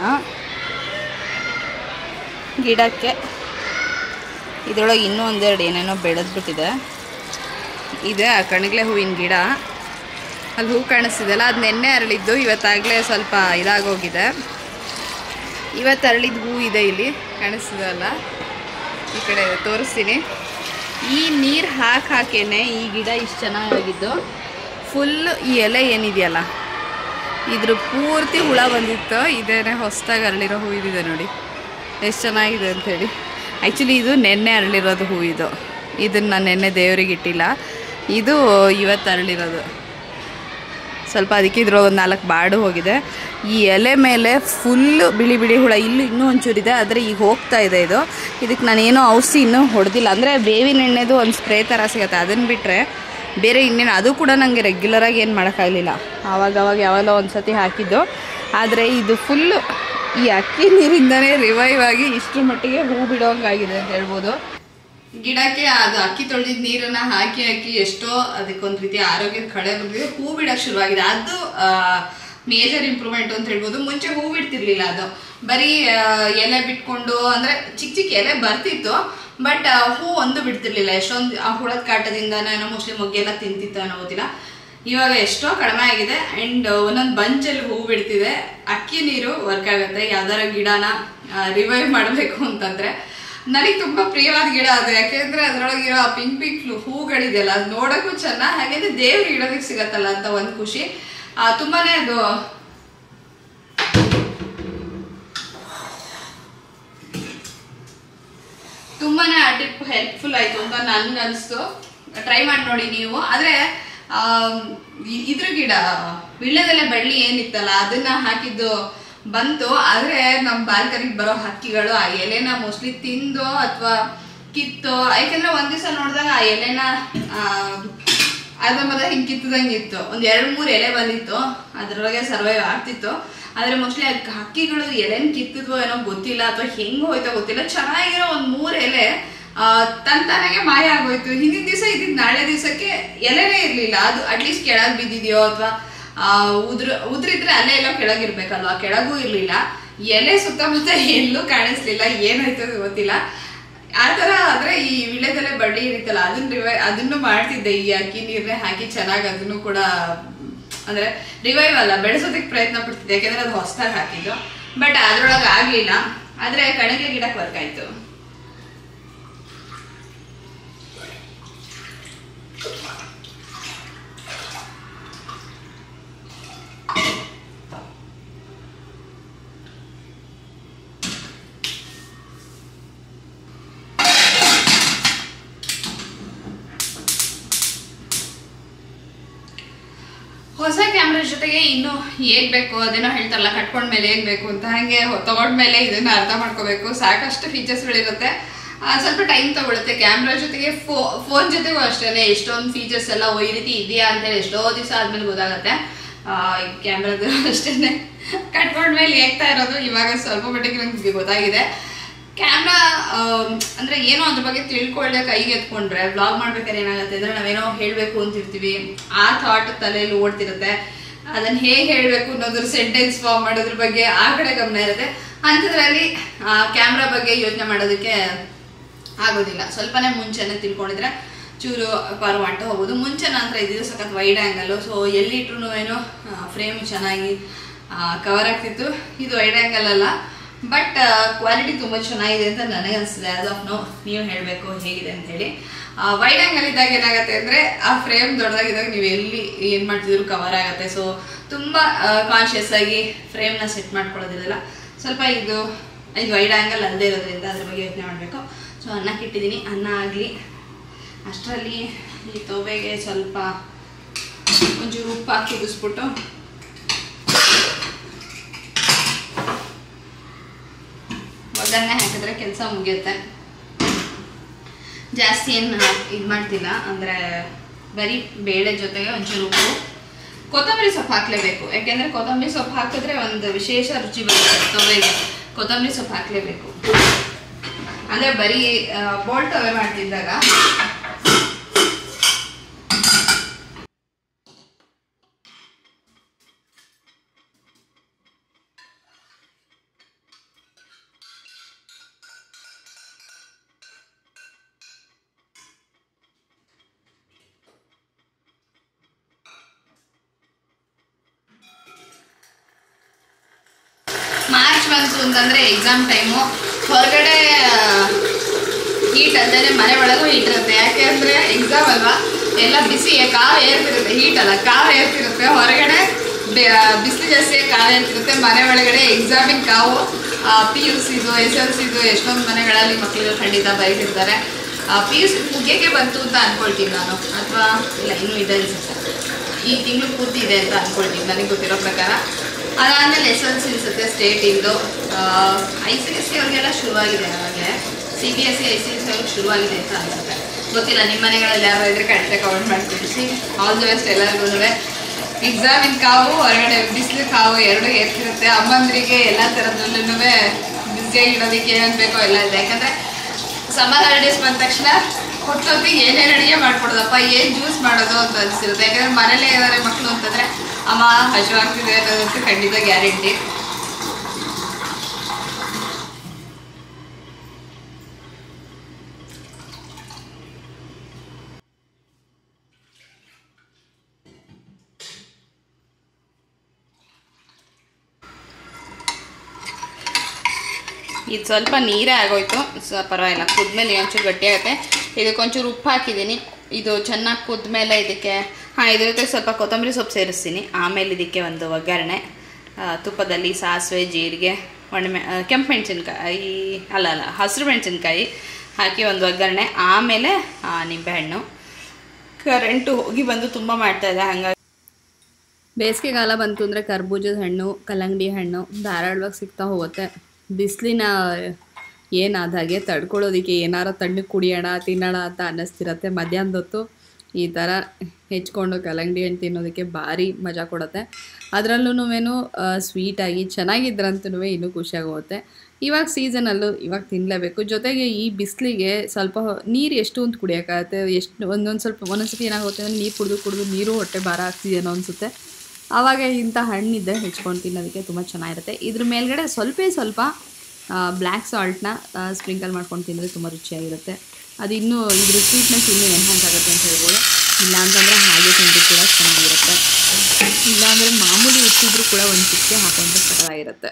ಗಿಡಕ್ಕೆ ಇದರೊಳಗೆ ಇನ್ನೂ ಒಂದೆರಡು ಏನೇನೋ ಬೆಳೆದ್ಬಿಟ್ಟಿದೆ. ಇದೆ ಆ ಕಣಗ್ಲೆ ಹೂವಿನ ಗಿಡ, ಅಲ್ಲಿ ಹೂ ಕಾಣಿಸ್ತಿದೆಯಲ್ಲ, ಅದು ನೆನ್ನೆ ಅರಳಿದ್ದು. ಇವತ್ತಾಗಲೇ ಸ್ವಲ್ಪ ಇದಾಗೋಗಿದೆ. ಇವತ್ತು ಅರಳಿದ ಹೂ ಇದೆ, ಇಲ್ಲಿ ಕಾಣಿಸ್ತಿದೆಯಲ್ಲ, ಈ ಕಡೆ ತೋರಿಸ್ತೀನಿ. ಈ ನೀರು ಹಾಕೇನೆ ಈ ಗಿಡ ಇಷ್ಟು ಚೆನ್ನಾಗಿದ್ದು. ಫುಲ್ ಈ ಎಲೆ ಏನಿದೆಯಲ್ಲ ಇದ್ರ ಪೂರ್ತಿ ಹುಳ ಬಂದಿತ್ತು. ಇದೇನೆ ಹೊಸದಾಗಿ ಅರಳಿರೋ ಹೂ ಇದಿದೆ ನೋಡಿ, ಎಷ್ಟು ಚೆನ್ನಾಗಿದೆ ಅಂಥೇಳಿ. ಆ್ಯಕ್ಚುಲಿ ಇದು ನೆನ್ನೆ ಅರಳಿರೋದು ಹೂ. ಇದನ್ನು ನಾನು ನೆನ್ನೆ ದೇವರಿಗೆ ಇಟ್ಟಿಲ್ಲ, ಇದು ಇವತ್ತು ಅರಳಿರೋದು. ಸ್ವಲ್ಪ ಅದಕ್ಕೆ ಇದ್ರೊಳಗೆ ಒಂದು 4 ಬಾಡು ಹೋಗಿದೆ. ಈ ಎಲೆ ಮೇಲೆ ಫುಲ್ಲು ಬಿಳಿ ಹುಳ. ಇಲ್ಲಿ ಇನ್ನೂ ಒಂಚೂರಿದೆ, ಆದರೆ ಈಗ ಹೋಗ್ತಾ ಇದೆ ಇದು. ಇದಕ್ಕೆ ನಾನೇನೋ ಔಷಧಿ ಇನ್ನೂ ಹೊಡೆದಿಲ್ಲ. ಅಂದರೆ ಬೇವಿನ ಎಣ್ಣೆದು ಒಂದು ಸ್ಪ್ರೇ ಥರ ಸಿಗುತ್ತೆ, ಅದನ್ನು ಬಿಟ್ಟರೆ ಬೇರೆ ಇನ್ನೇನು. ಅದು ಕೂಡ ನನಗೆ ರೆಗ್ಯುಲರಾಗಿ ಏನು ಮಾಡೋಕ್ಕಾಗಲಿಲ್ಲ. ಆವಾಗವಾಗ ಯಾವಾಗಲೋ ಒಂದು ಸತಿ ಹಾಕಿದ್ದು. ಆದರೆ ಇದು ಫುಲ್ಲು ಈ ಅಕ್ಕಿ ನೀರಿಂದನೇ ರಿವೈವ್ ಆಗಿ ಇಷ್ಟರ ಮಟ್ಟಿಗೆ ಹೂ ಬಿಡೋಂಗಾಗಿದೆ ಅಂತ ಹೇಳ್ಬೋದು. ಗಿಡಕ್ಕೆ ಅದು ಅಕ್ಕಿ ತೊಳೆದಿದ್ದ ನೀರನ್ನು ಹಾಕಿ ಎಷ್ಟೋ ಅದಕ್ಕೊಂದು ರೀತಿ ಆರೋಗ್ಯದ ಕಳೆ ಬಂದಿದೆ. ಹೂ ಬಿಡೋಕ್ಕೆ ಶುರುವಾಗಿದೆ. ಅದು ಮೇಜರ್ ಇಂಪ್ರೂವ್ಮೆಂಟ್ ಅಂತ ಹೇಳ್ಬೋದು. ಮುಂಚೆ ಹೂ ಬಿಡ್ತಿರ್ಲಿಲ್ಲ, ಅದು ಬರೀ ಎಲೆ ಬಿಟ್ಕೊಂಡು, ಅಂದರೆ ಚಿಕ್ಕ ಎಲೆ ಬರ್ತಿತ್ತು, ಬಟ್ ಹೂ ಒಂದು ಬಿಡ್ತಿರ್ಲಿಲ್ಲ. ಎಷ್ಟೊಂದು ಆ ಹುಳದ ಕಾಟದಿಂದ ಏನೋ ಮೋಸ್ಟ್ಲಿ ಮೊಗ್ಗೆಲ್ಲ ತಿಂತಿತ್ತು ಅನ್ನೋ ಗೊತ್ತಿಲ್ಲ. ಇವಾಗ ಎಷ್ಟೋ ಕಡಿಮೆ ಆಗಿದೆ. ಆ್ಯಂಡ್ ಒಂದೊಂದು ಬಂಚಲ್ಲಿ ಹೂ ಬಿಡ್ತಿದೆ. ಅಕ್ಕಿ ನೀರು ವರ್ಕ್ ಆಗುತ್ತೆ. ಯಾವ್ದಾರ ಗಿಡನ ರಿವೈವ್ ಮಾಡಬೇಕು ಅಂತಂದರೆ ನನಗೆ ತುಂಬ ಪ್ರಿಯವಾದ ಗಿಡ ಅದು. ಯಾಕೆಂದರೆ ಅದರೊಳಗಿರೋ ಆ ಪಿಂಕ್ ಹೂಗಳಿದೆಯಲ್ಲ, ಅದು ನೋಡೋಕ್ಕೂ ಚೆನ್ನಾಗಿ, ಹಾಗೆ ದೇವ್ರಿಗೆ ಇಡೋದಕ್ಕೆ ಸಿಗತ್ತಲ್ಲ ಅಂತ ಒಂದು ಖುಷಿ. ತುಂಬಾ ಅದು ತುಂಬಾನೇ ಆ ಟಿಪ್ ಹೆಲ್ಪ್ಫುಲ್ ಆಯಿತು ಅಂತ ನನಗೆ ಅನಿಸ್ತು. ಟ್ರೈ ಮಾಡಿ ನೋಡಿ ನೀವು. ಆದರೆ ಇದ್ರ ಗಿಡ ವೀಳ್ಯದೆಲೆ ಬಳ್ಳಿ ಏನಿತ್ತಲ್ಲ ಅದನ್ನ ಹಾಕಿದ್ದು ಬಂತು. ಆದರೆ ನಮ್ಮ ಬಾಲ್ಕನಿಗೆ ಬರೋ ಹಕ್ಕಿಗಳು ಆ ಎಲೆನ ಮೋಸ್ಟ್ಲಿ ತಿಂದು ಅಥವಾ ಕಿತ್ತು, ಯಾಕೆಂದ್ರೆ ಒಂದ್ ದಿವಸ ನೋಡಿದಾಗ ಆ ಎಲೆನ ಅದ ಹಿಂಗೆ ಕಿತ್ತದಂಗೆ ಇತ್ತು. ಒಂದು 2-3 ಎಲೆ ಬಂದಿತ್ತು, ಅದರೊಳಗೆ ಸರ್ವೈವ್ ಆಗ್ತಿತ್ತು. ಆದರೆ ಮೋಸ್ಟ್ಲಿ ಹಕ್ಕಿಗಳು ಎಲೆನ ಕಿತ್ತಿದ್ವೋ ಏನೋ ಗೊತ್ತಿಲ್ಲ, ಅಥವಾ ಹೆಂಗೆ ಹೋಯ್ತೋ ಗೊತ್ತಿಲ್ಲ, ಚೆನ್ನಾಗಿರೋ ಒಂದು 3 ಎಲೆ ತಂತಾನಾಗೆ ಮಾಯ ಆಗೋಯ್ತು. ಹಿಂದಿನ ದಿವಸ ಇದ್ದಿದ್ದು ನಾಳೆ ದಿವಸಕ್ಕೆ ಎಲೆನೇ ಇರಲಿಲ್ಲ. ಅದು ಅಟ್ಲೀಸ್ಟ್ ಕೆಳಗೆ ಬಿದ್ದಿದೆಯೋ ಅಥವಾ ಉದ್ರಿದ್ರೆ ಅಲ್ಲೇ ಎಲ್ಲೋ ಕೆಳಗಿರ್ಬೇಕಲ್ವಾ, ಕೆಳಗೂ ಇರಲಿಲ್ಲ. ಎಲೆ ಸುತ್ತಮುತ್ತ ಎಲ್ಲೂ ಕಾಣಿಸ್ಲಿಲ್ಲ, ಏನಾಯ್ತದ ಗೊತ್ತಿಲ್ಲ. ಆ ಥರ ಆದರೆ ಈ ವಿಳ್ಯದೆಲೆ ಬಳ್ಳಿ ಇರುತ್ತಲ್ಲ ಅದನ್ನು ಮಾಡ್ತಿದ್ದೆ. ಈ ಅಕ್ಕಿ ನೀರನ್ನೇ ಹಾಕಿ ಚೆನ್ನಾಗಿ ಅದನ್ನು ಕೂಡ ಅಂದರೆ ರಿವೈವ್ ಅಲ್ಲ, ಬೆಳೆಸೋದಕ್ಕೆ ಪ್ರಯತ್ನ ಪಡ್ತಿದ್ದೆ, ಯಾಕೆಂದರೆ ಅದು ಹೊಸದಾಗಿ ಹಾಕಿದ್ದು. ಬಟ್ ಅದ್ರೊಳಗೆ ಆಗಲಿಲ್ಲ. ಆದರೆ ಕಣಗೆ ಗಿಡಕ್ಕೆ ವರ್ಕ್ ಆಯಿತು. ಹೊಸ ಕ್ಯಾಮ್ರಾ ಜೊತೆಗೆ ಇನ್ನು ಹೇಗ್ ಬೇಕು ಅದೇನೋ ಹೇಳ್ತಾರಲ್ಲ, ಕಟ್ಕೊಂಡ್ಮೇಲೆ ಹೇಗ್ ಬೇಕು ಅಂತ, ಹಾಗೆ ತಗೊಂಡ್ಮೇಲೆ ಇದನ್ನ ಅರ್ಥ ಮಾಡ್ಕೋಬೇಕು. ಸಾಕಷ್ಟು ಫೀಚರ್ಸ್ಗಳಿರುತ್ತೆ, ಸ್ವಲ್ಪ ಟೈಮ್ ತಗೊಳುತ್ತೆ. ಕ್ಯಾಮ್ರಾ ಜೊತೆಗೆ ಫೋನ್ ಜೊತೆಗೂ ಅಷ್ಟೇ ಎಷ್ಟೊಂದು ಫೀಚರ್ಸ್ ಎಲ್ಲ ಈ ರೀತಿ ಇದೆಯಾ ಅಂತೇಳಿ ಎಷ್ಟೋ ದಿವಸ ಆದ್ಮೇಲೆ ಗೊತ್ತಾಗುತ್ತೆ. ಕ್ಯಾಮ್ರಾದ ಅಷ್ಟೇ ಕಟ್ಕೊಂಡ್ಮೇಲೆ ಹೇಗ್ತಾ ಇರೋದು ಇವಾಗ ಸ್ವಲ್ಪ ಮಟ್ಟಿಗೆ ನಂಗೆ ಗೊತ್ತಾಗಿದೆ. ಕ್ಯಾಮ್ರಾ ಅಂದ್ರೆ ಏನೋ ಅದ್ರ ಬಗ್ಗೆ ತಿಳ್ಕೊಳ್ಳೆ ಕೈಗೆ ಎತ್ಕೊಂಡ್ರೆ ವ್ಲಾಗ್ ಮಾಡ್ಬೇಕಾದ್ರೆ ಏನಾಗುತ್ತೆ ಅಂದ್ರೆ ನಾವೇನೋ ಹೇಳ್ಬೇಕು ಅಂತಿರ್ತೀವಿ, ಆ ಥಾಟ್ ತಲೆಯಲ್ಲಿ ಓಡ್ತಿರುತ್ತೆ. ಅದನ್ನ ಹೇಗೆ ಹೇಳ್ಬೇಕು ಅನ್ನೋದ್ರ ಸೆಂಟೆನ್ಸ್ ಫಾರ್ಮ್ ಮಾಡೋದ್ರ ಬಗ್ಗೆ ಆ ಕಡೆ ಗಮನ ಇರುತ್ತೆ. ಅಂಥದ್ರಲ್ಲಿ ಕ್ಯಾಮ್ರಾ ಬಗ್ಗೆ ಯೋಚನೆ ಮಾಡೋದಕ್ಕೆ ಆಗೋದಿಲ್ಲ. ಸ್ವಲ್ಪನೇ ಮುಂಚೆನೆ ತಿಳ್ಕೊಂಡಿದ್ರೆ ಚೂರು ಪರವಾಟ ಹೋಗೋದು. ಮುಂಚೆ ನಂತರ ಇದ್ದಿದ್ದು ಸಖತ್ ವೈಡ್ ಆ್ಯಂಗಲ್ಲು, ಸೊ ಎಲ್ಲಿಟ್ರು ಏನೋ ಫ್ರೇಮ್ ಚೆನ್ನಾಗಿ ಕವರ್ ಆಗ್ತಿತ್ತು. ಇದು ವೈಡ್ ಆ್ಯಂಗಲ್ ಅಲ್ಲ, ಬಟ್ ಕ್ವಾಲಿಟಿ ತುಂಬ ಚೆನ್ನಾಗಿದೆ ಅಂತ ನನಗೆ ಅನಿಸಿದೆ. ಆಸ್ ಆಫ್ ನೋ ನೀವು ಹೇಳಬೇಕು ಹೇಗಿದೆ ಅಂತ ಹೇಳಿ. ವೈಡ್ ಆ್ಯಂಗಲ್ ಇದ್ದಾಗ ಏನಾಗುತ್ತೆ ಅಂದರೆ ಆ ಫ್ರೇಮ್ ದೊಡ್ಡದಾಗಿದ್ದಾಗ ನೀವು ಎಲ್ಲಿ ಏನು ಮಾಡ್ತಿದ್ರು ಕವರ್ ಆಗುತ್ತೆ. ಸೊ ತುಂಬ ಕಾನ್ಷಿಯಸ್ ಆಗಿ ಫ್ರೇಮ್ನ ಸೆಟ್ ಮಾಡ್ಕೊಳ್ಳೋದಿಲ್ಲ. ಸ್ವಲ್ಪ ಇದು ವೈಡ್ ಆ್ಯಂಗಲ್ ಅಲ್ಲದೆ ಇರೋದ್ರಿಂದ ಅದ್ರ ಬಗ್ಗೆ ಯೋಚನೆ ಮಾಡಬೇಕು. ಸೊ ಅನ್ನಕ್ಕೆ ಇಟ್ಟಿದ್ದೀನಿ, ಅನ್ನ ಆಗಲಿ ಅಷ್ಟರಲ್ಲಿ ಈ ತೋವೆಗೆ ಸ್ವಲ್ಪ ಒಂಚೂರು ಉಪ್ಪು ಹಾಕಿ ಕುದಿಸ್ಬಿಟ್ಟು ಒಗ್ಗರಣೆ ಹಾಕಿದ್ರೆ ಕೆಲಸ ಮುಗಿಯುತ್ತೆ. ಜಾಸ್ತಿ ಏನು ಇದು ಮಾಡ್ತಿಲ್ಲ, ಅಂದರೆ ಬರೀ ಬೇಳೆ ಜೊತೆಗೆ ಒಂಚೂರು ಉಪ್ಪು, ಕೊತ್ತಂಬರಿ ಸೊಪ್ಪು ಹಾಕಲೇಬೇಕು. ಯಾಕೆಂದರೆ ಕೊತ್ತಂಬರಿ ಸೊಪ್ಪು ಹಾಕಿದ್ರೆ ಒಂದು ವಿಶೇಷ ರುಚಿ ಬರುತ್ತೆ. ತೋವೆಗೆ ಕೊತ್ತಂಬರಿ ಸೊಪ್ಪು ಹಾಕಲೇಬೇಕು. ಅಂದರೆ ಬರೀ ಬೋಲ್ ತವೆ ಮಾಡ್ತಿದ್ದಾಗ ಮಾರ್ಚ್ ಬಂತು ಅಂತಂದರೆ ಎಕ್ಸಾಮ್ ಟೈಮು. ಹೊರಗಡೆ ಹೀಟ್ ಅಲ್ಲದೆ ಮನೆ ಒಳಗೂ ಹೀಟ್ ಇರುತ್ತೆ. ಯಾಕೆ ಅಂದರೆ ಎಕ್ಸಾಮ್ ಅಲ್ವಾ, ಎಲ್ಲ ಬಿಸಿ ಕಾವು ಏರ್ತಿರುತ್ತೆ. ಹೀಟ್ ಅಲ್ಲ, ಕಾವು ಏರ್ತಿರುತ್ತೆ. ಹೊರಗಡೆ ಬಿಸಿಲು ಜಾಸ್ತಿ ಕಾವು ಏರ್ತಿರುತ್ತೆ. ಮನೆ ಒಳಗಡೆ ಎಕ್ಸಾಮಿನ ಕಾವು PUCದು SLCದು ಎಷ್ಟೊಂದು ಮನೆಗಳಲ್ಲಿ ಮಕ್ಕಳು ಖಂಡಿತ ಬರೀತಿರ್ತಾರೆ. PUC ಮುಗಿಯೋಕ್ಕೆ ಬಂತು ಅಂತ ಅಂದ್ಕೊಳ್ತೀನಿ ನಾನು, ಅಥವಾ ಇಲ್ಲ ಇನ್ನೂ ಇದೆ ಅನಿಸುತ್ತೆ, ಈ ತಿಂಗಳು ಪೂರ್ತಿ ಇದೆ ಅಂತ ಅಂದ್ಕೊಳ್ತೀನಿ ನನಗೆ ಗೊತ್ತಿರೋ ಪ್ರಕಾರ. ಅದಾದಮೇಲೆ SLC ಅನಿಸುತ್ತೆ ಸ್ಟೇಟಿಂದು. ICSE ಅವ್ರಿಗೆಲ್ಲ ಶುರುವಾಗಿದೆ, ಆವಾಗಲೇ CBSE ICSE ಅವ್ರಿಗೆ ಶುರುವಾಗಿದೆ ಅಂತ ಅನ್ಸುತ್ತೆ. ಗೊತ್ತಿಲ್ಲ, ನಿಮ್ಮ ಮನೆಗಳಲ್ಲಿ ಯಾರು ಇದ್ರೆ ಕರೆಕ್ಟಾಗಿ ಕಮೆಂಟ್ ಮಾಡಿ ತಿಳಿಸಿ. ಆಲ್ ದಿ ಬೆಸ್ಟ್ ಎಲ್ಲರಿಗೂ. ಎಕ್ಸಾಮಿನ ಕಾವು ಹೊರಗಡೆ ಬಿಸಿಲು ಕಾವು ಎರಡೂ ಏರ್ತಿರುತ್ತೆ. ಅಮ್ಮಂದ್ರಿಗೆ ಎಲ್ಲ ಥರದಲ್ಲೂ ಬಿಸಿಯಾಗಿ ಇಡೋದಕ್ಕೆ ಏನೇನು ಬೇಕೋ ಎಲ್ಲ ಇದೆ. ಯಾಕಂದರೆ ಸಮ್ಮರ್ ಹಾಲಿಡೇಸ್ ಬಂದ ತಕ್ಷಣ ಹೊಟ್ಟೊತ್ತಿಗೆ ಏನೇನು ಅಡುಗೆ ಮಾಡ್ಕೊಡೋದಪ್ಪ, ಏನು ಜ್ಯೂಸ್ ಮಾಡೋದು ಅಂತ ಅನಿಸಿರುತ್ತೆ. ಯಾಕಂದರೆ ಮನೇಲೇ ಇದ್ದಾರೆ ಮಕ್ಕಳು ಅಂತಂದರೆ ಅಮ್ಮ ಹಸಿವಾಗ್ತಿದೆ ಅನ್ನೋದಂತೂ ಖಂಡಿತ ಗ್ಯಾರಂಟಿ. ಇದು ಸ್ವಲ್ಪ ನೀರೇ ಆಗೋಯ್ತು, ಪರವಾಗಿಲ್ಲ. ಕುದ್ಮೇಲೆ ಒಂಚೂರು ಗಟ್ಟಿಯಾಗುತ್ತೆ. ಇದಕ್ಕೊಂಚೂರು ಉಪ್ಪು ಹಾಕಿದ್ದೀನಿ. ಇದು ಚೆನ್ನಾಗಿ ಕುದ್ಮೇಲೆ ಇದಕ್ಕೆ ಇದ್ರ ಜೊತೆ ಸ್ವಲ್ಪ ಕೊತ್ತಂಬರಿ ಸೊಪ್ಪು ಸೇರಿಸ್ತೀನಿ. ಆಮೇಲೆ ಇದಕ್ಕೆ ಒಂದು ಒಗ್ಗರಣೆ, ತುಪ್ಪದಲ್ಲಿ ಸಾಸಿವೆ, ಜೀರಿಗೆ, ಕೆಂಪು ಮೆಣಸಿನ್ಕಾಯಿ ಅಲ್ಲ ಹಸಿರು ಮೆಣಸಿನ್ಕಾಯಿ ಹಾಕಿ ಒಂದು ಒಗ್ಗರಣೆ. ಆಮೇಲೆ ನಿಂಬೆಹಣ್ಣು. ಕರೆಂಟು ಹೋಗಿ ಬಂದು ತುಂಬ ಮಾಡ್ತಾಯಿದೆ, ಹಾಗಾಗಿ ಬೇಸಿಗೆಗಾಲ ಬಂತು ಅಂದರೆ ಕರ್ಬೂಜದ ಹಣ್ಣು, ಕಲ್ಲಂಗಡಿ ಹಣ್ಣು ಧಾರಾಳವಾಗಿ ಸಿಗ್ತಾ ಹೋಗುತ್ತೆ. ಬಿಸಿಲಿನ ಏನಾದಾಗೆ ತಡ್ಕೊಳ್ಳೋದಕ್ಕೆ ಏನಾರು ತಣ್ಣಗೆ ಕುಡಿಯೋಣ ತಿನ್ನೋಣ ಅಂತ ಅನ್ನಿಸ್ತಿರತ್ತೆ. ಮಧ್ಯಾಹ್ನದ ಹೊತ್ತು ಈ ಥರ ಹೆಚ್ಕೊಂಡು ಕಲ್ಲಂಗಡಿ ಹಣ್ಣು ತಿನ್ನೋದಕ್ಕೆ ಭಾರಿ ಮಜಾ ಕೊಡುತ್ತೆ. ಅದರಲ್ಲೂ ಸ್ವೀಟಾಗಿ ಚೆನ್ನಾಗಿದ್ರಂತೂ ಇನ್ನೂ ಖುಷಿಯಾಗುತ್ತೆ. ಇವಾಗ ಸೀಸನಲ್ಲೂ ಇವಾಗ ತಿನ್ನಲೇಬೇಕು. ಜೊತೆಗೆ ಈ ಬಿಸಿಲಿಗೆ ಸ್ವಲ್ಪ ನೀರು ಎಷ್ಟು ಅಂತ ಕುಡಿಯೋಕ್ಕಾಗತ್ತೆ. ಎಷ್ಟು ಒಂದೊಂದು ಸತಿ ಏನಾಗುತ್ತೆ ಅಂದರೆ ನೀರು ಕುಡಿದು ನೀರು ಹೊಟ್ಟೆ ಭಾರ ಆಗ್ತಿದೆಯೋ ಅನಿಸುತ್ತೆ. ಆವಾಗ ಇಂಥ ಹಣ್ಣಿದ್ದೆ ಹೆಚ್ಕೊಂಡು ತಿನ್ನೋದಕ್ಕೆ ತುಂಬ ಚೆನ್ನಾಗಿರುತ್ತೆ. ಇದ್ರ ಮೇಲ್ಗಡೆ ಸ್ವಲ್ಪ ಬ್ಲ್ಯಾಕ್ ಸಾಲ್ಟ್ನ ಸ್ಪ್ರಿಂಕಲ್ ಮಾಡ್ಕೊಂಡು ತಿಂದರೆ ತುಂಬ ರುಚಿಯಾಗಿರುತ್ತೆ. ಅದು ಇನ್ನೂ ಇದ್ರ ಸ್ವೀಟ್ನೆಸ್ ಇನ್ನೂ ಎನ್ಹಾನ್ಸ್ ಆಗುತ್ತೆ ಅಂತ ಹೇಳ್ಬೋದು. ಇಲ್ಲಾಂತಂದರೆ ಹಾಗೆ ತಿಂದರೂ ಕೂಡ ಚೆನ್ನಾಗಿರುತ್ತೆ. ಇಲ್ಲಾಂದರೆ ಮಾಮೂಲಿ ಉಪ್ಪಿದ್ರೂ ಕೂಡ ಒಂದು ಚಿಕ್ಕೆ ಹಾಕೊಂಡ್ರೆ ಚೆನ್ನಾಗಿರುತ್ತೆ.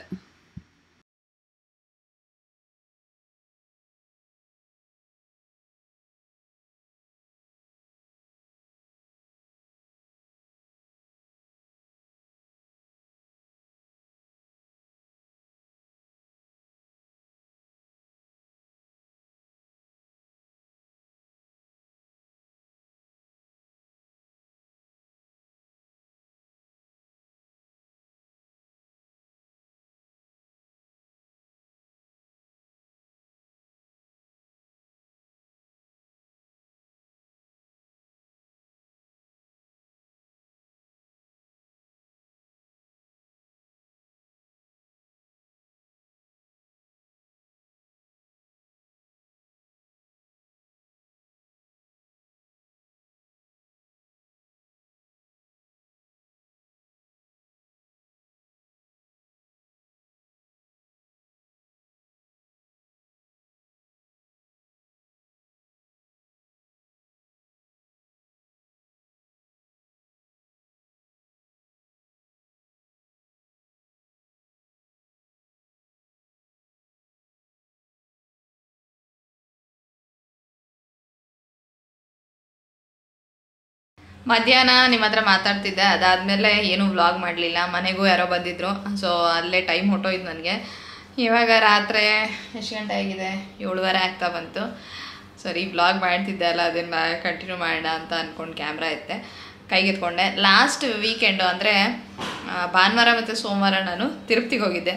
ಮಧ್ಯಾಹ್ನ ನಿಮ್ಮ ಹತ್ರ ಮಾತಾಡ್ತಿದ್ದೆ, ಅದಾದಮೇಲೆ ಏನೂ ವ್ಲಾಗ್ ಮಾಡಲಿಲ್ಲ. ಮನೆಗೂ ಯಾರೋ ಬಂದಿದ್ದರು, ಸೊ ಅಲ್ಲೇ ಟೈಮ್ ಹೊಟ್ಟೋಯ್ತು ನನಗೆ. ಇವಾಗ ರಾತ್ರಿ ಎಷ್ಟು ಗಂಟೆ ಆಗಿದೆ? 7:30 ಆಗ್ತಾ ಬಂತು. ಸರಿ ವ್ಲಾಗ್ ಮಾಡ್ತಿದ್ದೆ ಅಲ್ಲ, ಅದನ್ನು ಕಂಟಿನ್ಯೂ ಮಾಡೋಣ ಅಂತ ಅಂದ್ಕೊಂಡು ಕ್ಯಾಮ್ರಾ ಎತ್ತೆ ಕೈಗೆತ್ಕೊಂಡೆ. ಲಾಸ್ಟ್ ವೀಕೆಂಡು ಅಂದರೆ ಭಾನುವಾರ ಮತ್ತು ಸೋಮವಾರ ನಾನು ತಿರುಪತಿಗೆ ಹೋಗಿದ್ದೆ.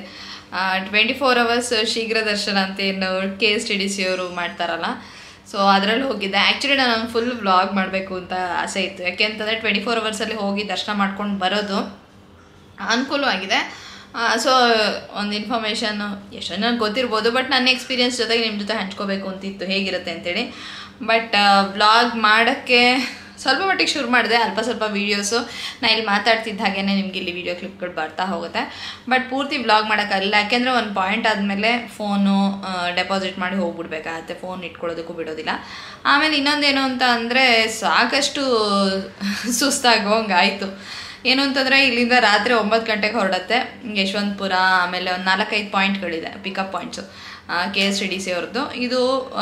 24 hours ಶೀಘ್ರ ದರ್ಶನ ಅಂತ ಏನು KSTDC ಅವರು ಮಾಡ್ತಾರಲ್ಲ, ಸೊ ಅದರಲ್ಲಿ ಹೋಗಿದ್ದೆ. ಆ್ಯಕ್ಚುಲಿ ನಾನು ಫುಲ್ ವ್ಲಾಗ್ ಮಾಡಬೇಕು ಅಂತ ಆಸೆ ಇತ್ತು. ಯಾಕೆಂತಂದರೆ 24 hours ಹೋಗಿ ದರ್ಶನ ಮಾಡ್ಕೊಂಡು ಬರೋದು ಅನುಕೂಲವಾಗಿದೆ. ಸೊ ಒಂದು ಇನ್ಫಾರ್ಮೇಷನ್ ಎಷ್ಟೋ ನನಗೆ ಗೊತ್ತಿರ್ಬೋದು, ಬಟ್ ನನ್ನ ಎಕ್ಸ್ಪೀರಿಯನ್ಸ್ ಜೊತೆಗೆ ನಿಮ್ಮ ಜೊತೆ ಹಂಚ್ಕೋಬೇಕು ಅಂತಿತ್ತು ಹೇಗಿರುತ್ತೆ ಅಂತೇಳಿ. ಬಟ್ ವ್ಲಾಗ್ ಮಾಡೋಕ್ಕೆ ಸ್ವಲ್ಪ ಮಟ್ಟಿಗೆ ಶುರು ಮಾಡಿದೆ, ಸ್ವಲ್ಪ ವೀಡಿಯೋಸು. ನಾನು ಇಲ್ಲಿ ಮಾತಾಡ್ತಿದ್ದ ಹಾಗೇ ನಿಮ್ಗೆ ಇಲ್ಲಿ ವೀಡಿಯೋ ಕ್ಲಿಪ್ಗಳು ಬರ್ತಾ ಹೋಗುತ್ತೆ. ಬಟ್ ಪೂರ್ತಿ ವ್ಲಾಗ್ ಮಾಡೋಕ್ಕಾಗಲ್ಲ, ಯಾಕೆಂದರೆ ಒಂದು ಪಾಯಿಂಟ್ ಆದಮೇಲೆ ಫೋನು ಡೆಪಾಸಿಟ್ ಮಾಡಿ ಹೋಗ್ಬಿಡ್ಬೇಕಾಗತ್ತೆ, ಫೋನ್ ಇಟ್ಕೊಳ್ಳೋದಕ್ಕೂ ಬಿಡೋದಿಲ್ಲ. ಆಮೇಲೆ ಇನ್ನೊಂದೇನು ಅಂತ ಅಂದರೆ ಸಾಕಷ್ಟು ಸುಸ್ತಾಗೋಂಗಾಯಿತು. ಏನು ಅಂತಂದರೆ ಇಲ್ಲಿಂದ ರಾತ್ರಿ 9 ಗಂಟೆಗೆ ಹೊರಡುತ್ತೆ ಯಶವಂತಪುರ. ಆಮೇಲೆ ಒಂದು 4-5 ಪಾಯಿಂಟ್ಗಳಿದೆ, ಪಿಕಪ್ ಪಾಯಿಂಟ್ಸು KSTDC ಅವ್ರದ್ದು. ಇದು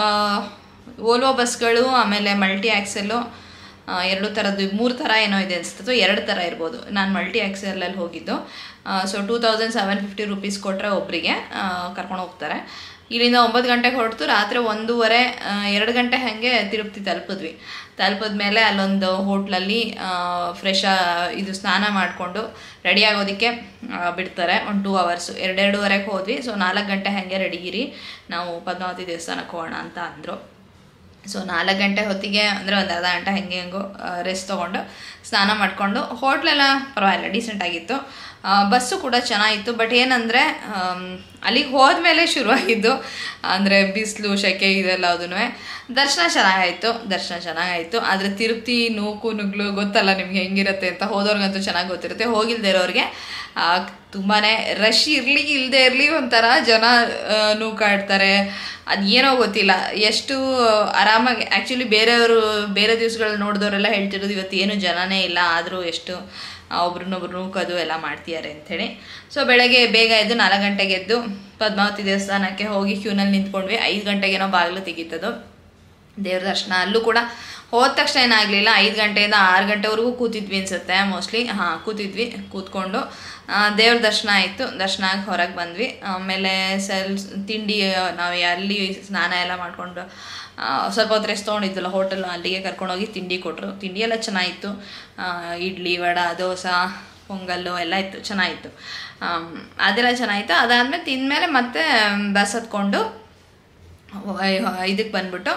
ಓಲ್ವೋ ಬಸ್ಗಳು, ಆಮೇಲೆ ಮಲ್ಟಿ ಆ್ಯಕ್ಸೆಲ್ಲು, 2 ಥರದ್ದು 3 ಥರ ಏನೋ ಇದೆ ಅನಿಸುತ್ತೆ, 2 ಥರ ಇರ್ಬೋದು. ನಾನು ಮಲ್ಟಿ ಆ್ಯಕ್ಸೆಲಲ್ಲಿ ಹೋಗಿದ್ದು. ಸೊ 2750 ರೂಪೀಸ್ ಕೊಟ್ಟರೆ ಒಬ್ಬರಿಗೆ ಕರ್ಕೊಂಡು ಹೋಗ್ತಾರೆ. ಇಲ್ಲಿಂದ 9 ಗಂಟೆಗೆ ಹೊರಟು ರಾತ್ರಿ 1:30 2 ಗಂಟೆ ಹಾಗೆ ತಿರುಪತಿ ತಲುಪಿದ್ಮೇಲೆ ಅಲ್ಲೊಂದು ಹೋಟ್ಲಲ್ಲಿ ಫ್ರೆಶ್ ಇದು ಸ್ನಾನ ಮಾಡಿಕೊಂಡು ರೆಡಿ ಆಗೋದಕ್ಕೆ ಬಿಡ್ತಾರೆ. ಒಂದು 2 hours, 2:30 ಹೋದ್ವಿ. ಸೊ 4 ಗಂಟೆ ಹಾಗೆ ರೆಡಿಗಿರಿ, ನಾವು ಪದ್ಮಾವತಿ ದೇವಸ್ಥಾನಕ್ಕೆ ಹೋಗೋಣ ಅಂತ ಅಂದರು. ಸೊ 4 ಗಂಟೆ ಹೊತ್ತಿಗೆ ಅಂದರೆ ಒಂದು ಅರ್ಧ ಗಂಟೆ ಹೆಂಗೋ ರೆಸ್ಟ್ ತೊಗೊಂಡು ಸ್ನಾನ ಮಾಡಿಕೊಂಡು, ಹೋಟ್ಲೆಲ್ಲ ಪರವಾಗಿಲ್ಲ, ಡೀಸೆಂಟಾಗಿತ್ತು. ಬಸ್ಸು ಕೂಡ ಚೆನ್ನಾಗಿತ್ತು. ಬಟ್ ಏನಂದರೆ ಅಲ್ಲಿಗೆ ಹೋದ್ಮೇಲೆ ಶುರುವಾಗಿದ್ದು ಅಂದರೆ ಬಿಸಿಲು, ಸೆಕೆ ಇದೆಲ್ಲ. ಅದೂ ದರ್ಶನ ಚೆನ್ನಾಗಾಯಿತು. ಆದರೆ ತಿರುಪತಿ ನೂಕು ನುಗ್ಲು ಗೊತ್ತಲ್ಲ ನಿಮ್ಗೆ ಹೆಂಗಿರುತ್ತೆ ಅಂತ. ಹೋದವ್ರಿಗಂತೂ ಚೆನ್ನಾಗಿ ಗೊತ್ತಿರುತ್ತೆ, ಹೋಗಿಲ್ದೇ ಇರೋರಿಗೆ ತುಂಬಾ ರಶ್ ಇಲ್ಲದೇ ಇರಲಿ ಒಂಥರ ಜನ ನೂಕಾಡ್ತಾರೆ. ಅದು ಏನೋ ಗೊತ್ತಿಲ್ಲ, ಎಷ್ಟು ಆರಾಮಾಗಿ. ಆ್ಯಕ್ಚುಲಿ ಬೇರೆ ದಿವಸಗಳು ನೋಡಿದವರೆಲ್ಲ ಹೇಳ್ತಿರೋದು ಇವತ್ತು ಏನು ಜನನೇ ಇಲ್ಲ, ಆದರೂ ಎಷ್ಟು ಒಬ್ರನ್ನೊಬ್ರು ನೂಕೋದು ಎಲ್ಲ ಮಾಡ್ತಿದ್ದಾರೆ ಅಂಥೇಳಿ. ಸೊ ಬೆಳಗ್ಗೆ ಬೇಗ ಎದ್ದು 4 ಗಂಟೆಗೆ ಎದ್ದು ಪದ್ಮಾವತಿ ದೇವಸ್ಥಾನಕ್ಕೆ ಹೋಗಿ ಕ್ಯೂನಲ್ಲಿ ನಿಂತ್ಕೊಂಡ್ವಿ. 5 ಗಂಟೆಗೇನೋ ಬಾಗಿಲು ತೆಗೀತದು ದೇವ್ರ ದರ್ಶನ. ಅಲ್ಲೂ ಕೂಡ ಹೋದ ತಕ್ಷಣ ಏನಾಗಲಿಲ್ಲ, 5 ಗಂಟೆಯಿಂದ 6 ಗಂಟೆವರೆಗೂ ಕೂತಿದ್ವಿ ಅನಿಸುತ್ತೆ ಮೋಸ್ಟ್ಲಿ. ಕೂತ್ಕೊಂಡು ದೇವ್ರ ದರ್ಶನ ಆಯಿತು. ದರ್ಶನ ಆಗಿ ಹೊರಗೆ ಬಂದ್ವಿ. ಆಮೇಲೆ ತಿಂಡಿ ನಾವು ಅಲ್ಲಿ ಸ್ನಾನ ಎಲ್ಲ ಮಾಡಿಕೊಂಡು ಸ್ವಲ್ಪ ಹೊತ್ತು ರೆಸ್ಟ್ ತೊಗೊಂಡಿದ್ದಲ್ಲ ಹೋಟೆಲ್, ಅಲ್ಲಿಗೆ ಕರ್ಕೊಂಡೋಗಿ ತಿಂಡಿ ಕೊಟ್ಟರು. ತಿಂಡಿ ಎಲ್ಲ ಚೆನ್ನಾಗಿತ್ತು. ಇಡ್ಲಿ, ವಡೆ, ದೋಸೆ, ಪೊಂಗಲ್ಲು ಎಲ್ಲ ಇತ್ತು, ಚೆನ್ನಾಗಿತ್ತು. ಅದೆಲ್ಲ ಚೆನ್ನಾಗಿತ್ತು. ಅದಾದಮೇಲೆ ತಿಂದಮೇಲೆ ಮತ್ತೆ ಬಸ್ ಹತ್ಕೊಂಡು ಇದಕ್ಕೆ ಬಂದ್ಬಿಟ್ಟು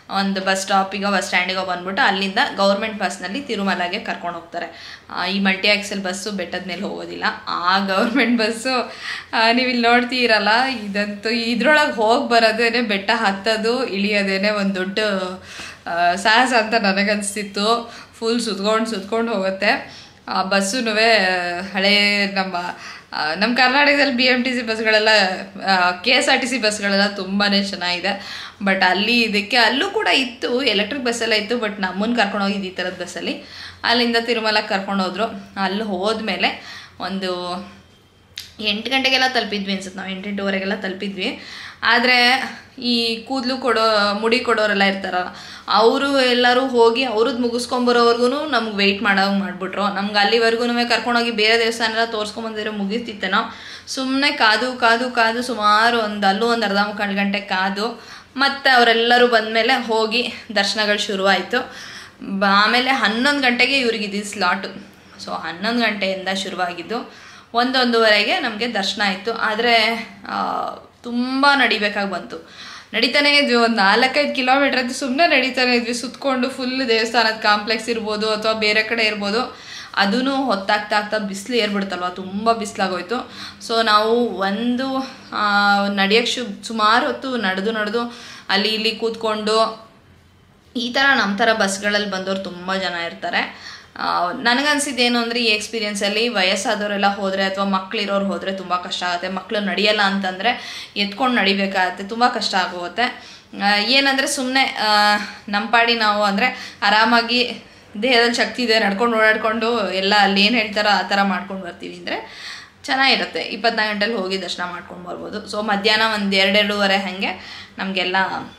ಒಂದು ಬಸ್ ಸ್ಟಾಪಿಗೋ ಬಸ್ ಸ್ಟ್ಯಾಂಡಿಗೋ ಬಂದ್ಬಿಟ್ಟು ಅಲ್ಲಿಂದ ಗೌರ್ಮೆಂಟ್ ಬಸ್ನಲ್ಲಿ ತಿರುಮಲಗೆ ಕರ್ಕೊಂಡು ಹೋಗ್ತಾರೆ. ಈ ಮಲ್ಟಿ ಆಕ್ಸೆಲ್ ಬಸ್ಸು ಬೆಟ್ಟದ ಮೇಲೆ ಹೋಗೋದಿಲ್ಲ. ಆ ಗೌರ್ಮೆಂಟ್ ಬಸ್ಸು ನೀವು ಇಲ್ಲಿ ನೋಡ್ತೀರಲ್ಲ, ಇದಂತೂ ಇದ್ರೊಳಗೆ ಹೋಗಿ ಬರೋದೇನೆ, ಬೆಟ್ಟ ಹತ್ತೋದು ಇಳಿಯೋದೇನೆ ಒಂದು ದೊಡ್ಡ ಸಾಹಸ ಅಂತ ನನಗನ್ನಿಸ್ತಿತ್ತು. ಫುಲ್ ಸುತ್ಕೊಂಡು ಹೋಗುತ್ತೆ. ಆ ಬಸ್ಸೂ ಹಳೇ ನಮ್ಮ ಕರ್ನಾಟಕದಲ್ಲಿ BMTC ಬಸ್ಗಳೆಲ್ಲ, KSRTC ಬಸ್ಗಳೆಲ್ಲ ತುಂಬಾ ಚೆನ್ನಾಗಿದೆ. ಬಟ್ ಅಲ್ಲೂ ಕೂಡ ಇತ್ತು, ಎಲೆಕ್ಟ್ರಿಕ್ ಬಸ್ಸೆಲ್ಲ ಇತ್ತು. ಬಟ್ ನಮ್ಮನ್ನು ಕರ್ಕೊಂಡು ಹೋಗಿದ್ದು ಈ ಥರದ ಬಸ್ಸಲ್ಲಿ. ಅಲ್ಲಿಂದ ತಿರುಮಲಕ್ಕೆ ಕರ್ಕೊಂಡು ಹೋದರು. ಅಲ್ಲಿ ಹೋದ್ಮೇಲೆ ಒಂದು 8 ಗಂಟೆಗೆಲ್ಲ ತಲುಪಿದ್ವಿ ಅನ್ಸುತ್ತೆ. ನಾವು 8-8:30 ತಲುಪಿದ್ವಿ. ಆದರೆ ಈ ಕೂದಲು ಮುಡಿ ಕೊಡೋರೆಲ್ಲ ಇರ್ತಾರಲ್ಲ, ಅವರು ಎಲ್ಲರೂ ಹೋಗಿ ಅವ್ರದ್ದು ಮುಗಿಸ್ಕೊಂಬರೋವರೆಗೂ ನಮ್ಗೆ ವೆಯ್ಟ್ ಮಾಡಿಬಿಟ್ರು. ನಮ್ಗೆ ಅಲ್ಲಿವರೆಗೂ ಕರ್ಕೊಂಡೋಗಿ ಬೇರೆ ದೇವಸ್ಥಾನ ಎಲ್ಲ ತೋರಿಸ್ಕೊಂಬಂದಿರೋ ಮುಗಿತಿತ್ತೆ. ನಾವು ಸುಮ್ಮನೆ ಕಾದು ಸುಮಾರು ಅಲ್ಲೂ ಒಂದು ಅರ್ಧ ಮುಕ್ಕಾಲು ಗಂಟೆ ಕಾದು ಮತ್ತು ಅವರೆಲ್ಲರೂ ಬಂದಮೇಲೆ ಹೋಗಿ ದರ್ಶನಗಳು ಶುರುವಾಯಿತು. ಆಮೇಲೆ 11 ಗಂಟೆಗೆ ಇವ್ರಿಗಿದ್ದು ಸ್ಲಾಟು. ಸೊ 11 ಗಂಟೆಯಿಂದ ಶುರುವಾಗಿದ್ದು 1-1:30ಗೆ ನಮಗೆ ದರ್ಶನ ಆಯಿತು. ಆದರೆ ತುಂಬ ನಡಿಬೇಕಾಗಿ ಬಂತು. ನಡೀತಾನೆ ಇದ್ವಿ, ಒಂದು 4-5 ಕಿಲೋಮೀಟ್ರ್ ಅದು ಸುಮ್ಮನೆ ನಡೀತಾನೆ ಇದ್ವಿ. ಸುತ್ತಕೊಂಡು ಫುಲ್ ದೇವಸ್ಥಾನದ ಕಾಂಪ್ಲೆಕ್ಸ್ ಇರ್ಬೋದು ಅಥವಾ ಬೇರೆ ಕಡೆ ಇರ್ಬೋದು, ಅದೂ ಹೊತ್ತಾಗ್ತಾ ಬಿಸಿಲು ಏರ್ಬಿಡ್ತಲ್ವ, ತುಂಬ ಬಿಸಿಲಾಗೋಯ್ತು. ಸೊ ನಾವು ನಡೆಯೋಕ್ಕೆ ಸುಮಾರು ಹೊತ್ತು ನಡೆದು ಅಲ್ಲಿ ಇಲ್ಲಿ ಕೂತ್ಕೊಂಡು, ಈ ಥರ ನಮ್ಮ ಥರ ಬಸ್ಗಳಲ್ಲಿ ಬಂದವರು ತುಂಬ ಜನ ಇರ್ತಾರೆ. ನನಗನ್ಸಿದ್ದೇನು ಅಂದರೆ, ಈ ಎಕ್ಸ್ಪೀರಿಯೆನ್ಸಲ್ಲಿ ವಯಸ್ಸಾದವರೆಲ್ಲ ಹೋದರೆ ಅಥವಾ ಮಕ್ಕಳಿರೋರು ಹೋದರೆ ತುಂಬ ಕಷ್ಟ ಆಗುತ್ತೆ. ಮಕ್ಕಳು ನಡೆಯಲ್ಲ ಅಂತಂದರೆ ಎತ್ಕೊಂಡು ನಡಿಬೇಕಾಗತ್ತೆ, ತುಂಬ ಕಷ್ಟ ಆಗೋಗುತ್ತೆ. ಏನಂದರೆ ಸುಮ್ಮನೆ ನಮ್ಮ ಪಾಡಿ ನಾವು ಅಂದರೆ ಆರಾಮಾಗಿ ದೇಹದಲ್ಲಿ ಶಕ್ತಿ ಇದೆ, ಓಡಾಡ್ಕೊಂಡು ಎಲ್ಲ ಅಲ್ಲಿ ಏನು ಹೇಳ್ತಾರೋ ಆ ಥರ ಮಾಡ್ಕೊಂಡು ಬರ್ತೀವಿ ಅಂದರೆ ಚೆನ್ನಾಗಿರುತ್ತೆ. 24 ಗಂಟೆಲಿ ಹೋಗಿ ದರ್ಶನ ಮಾಡ್ಕೊಂಡು ಬರ್ಬೋದು. ಸೊ ಮಧ್ಯಾಹ್ನ ಒಂದು 2-2:30 ಹಾಗೆ ನಮಗೆಲ್ಲ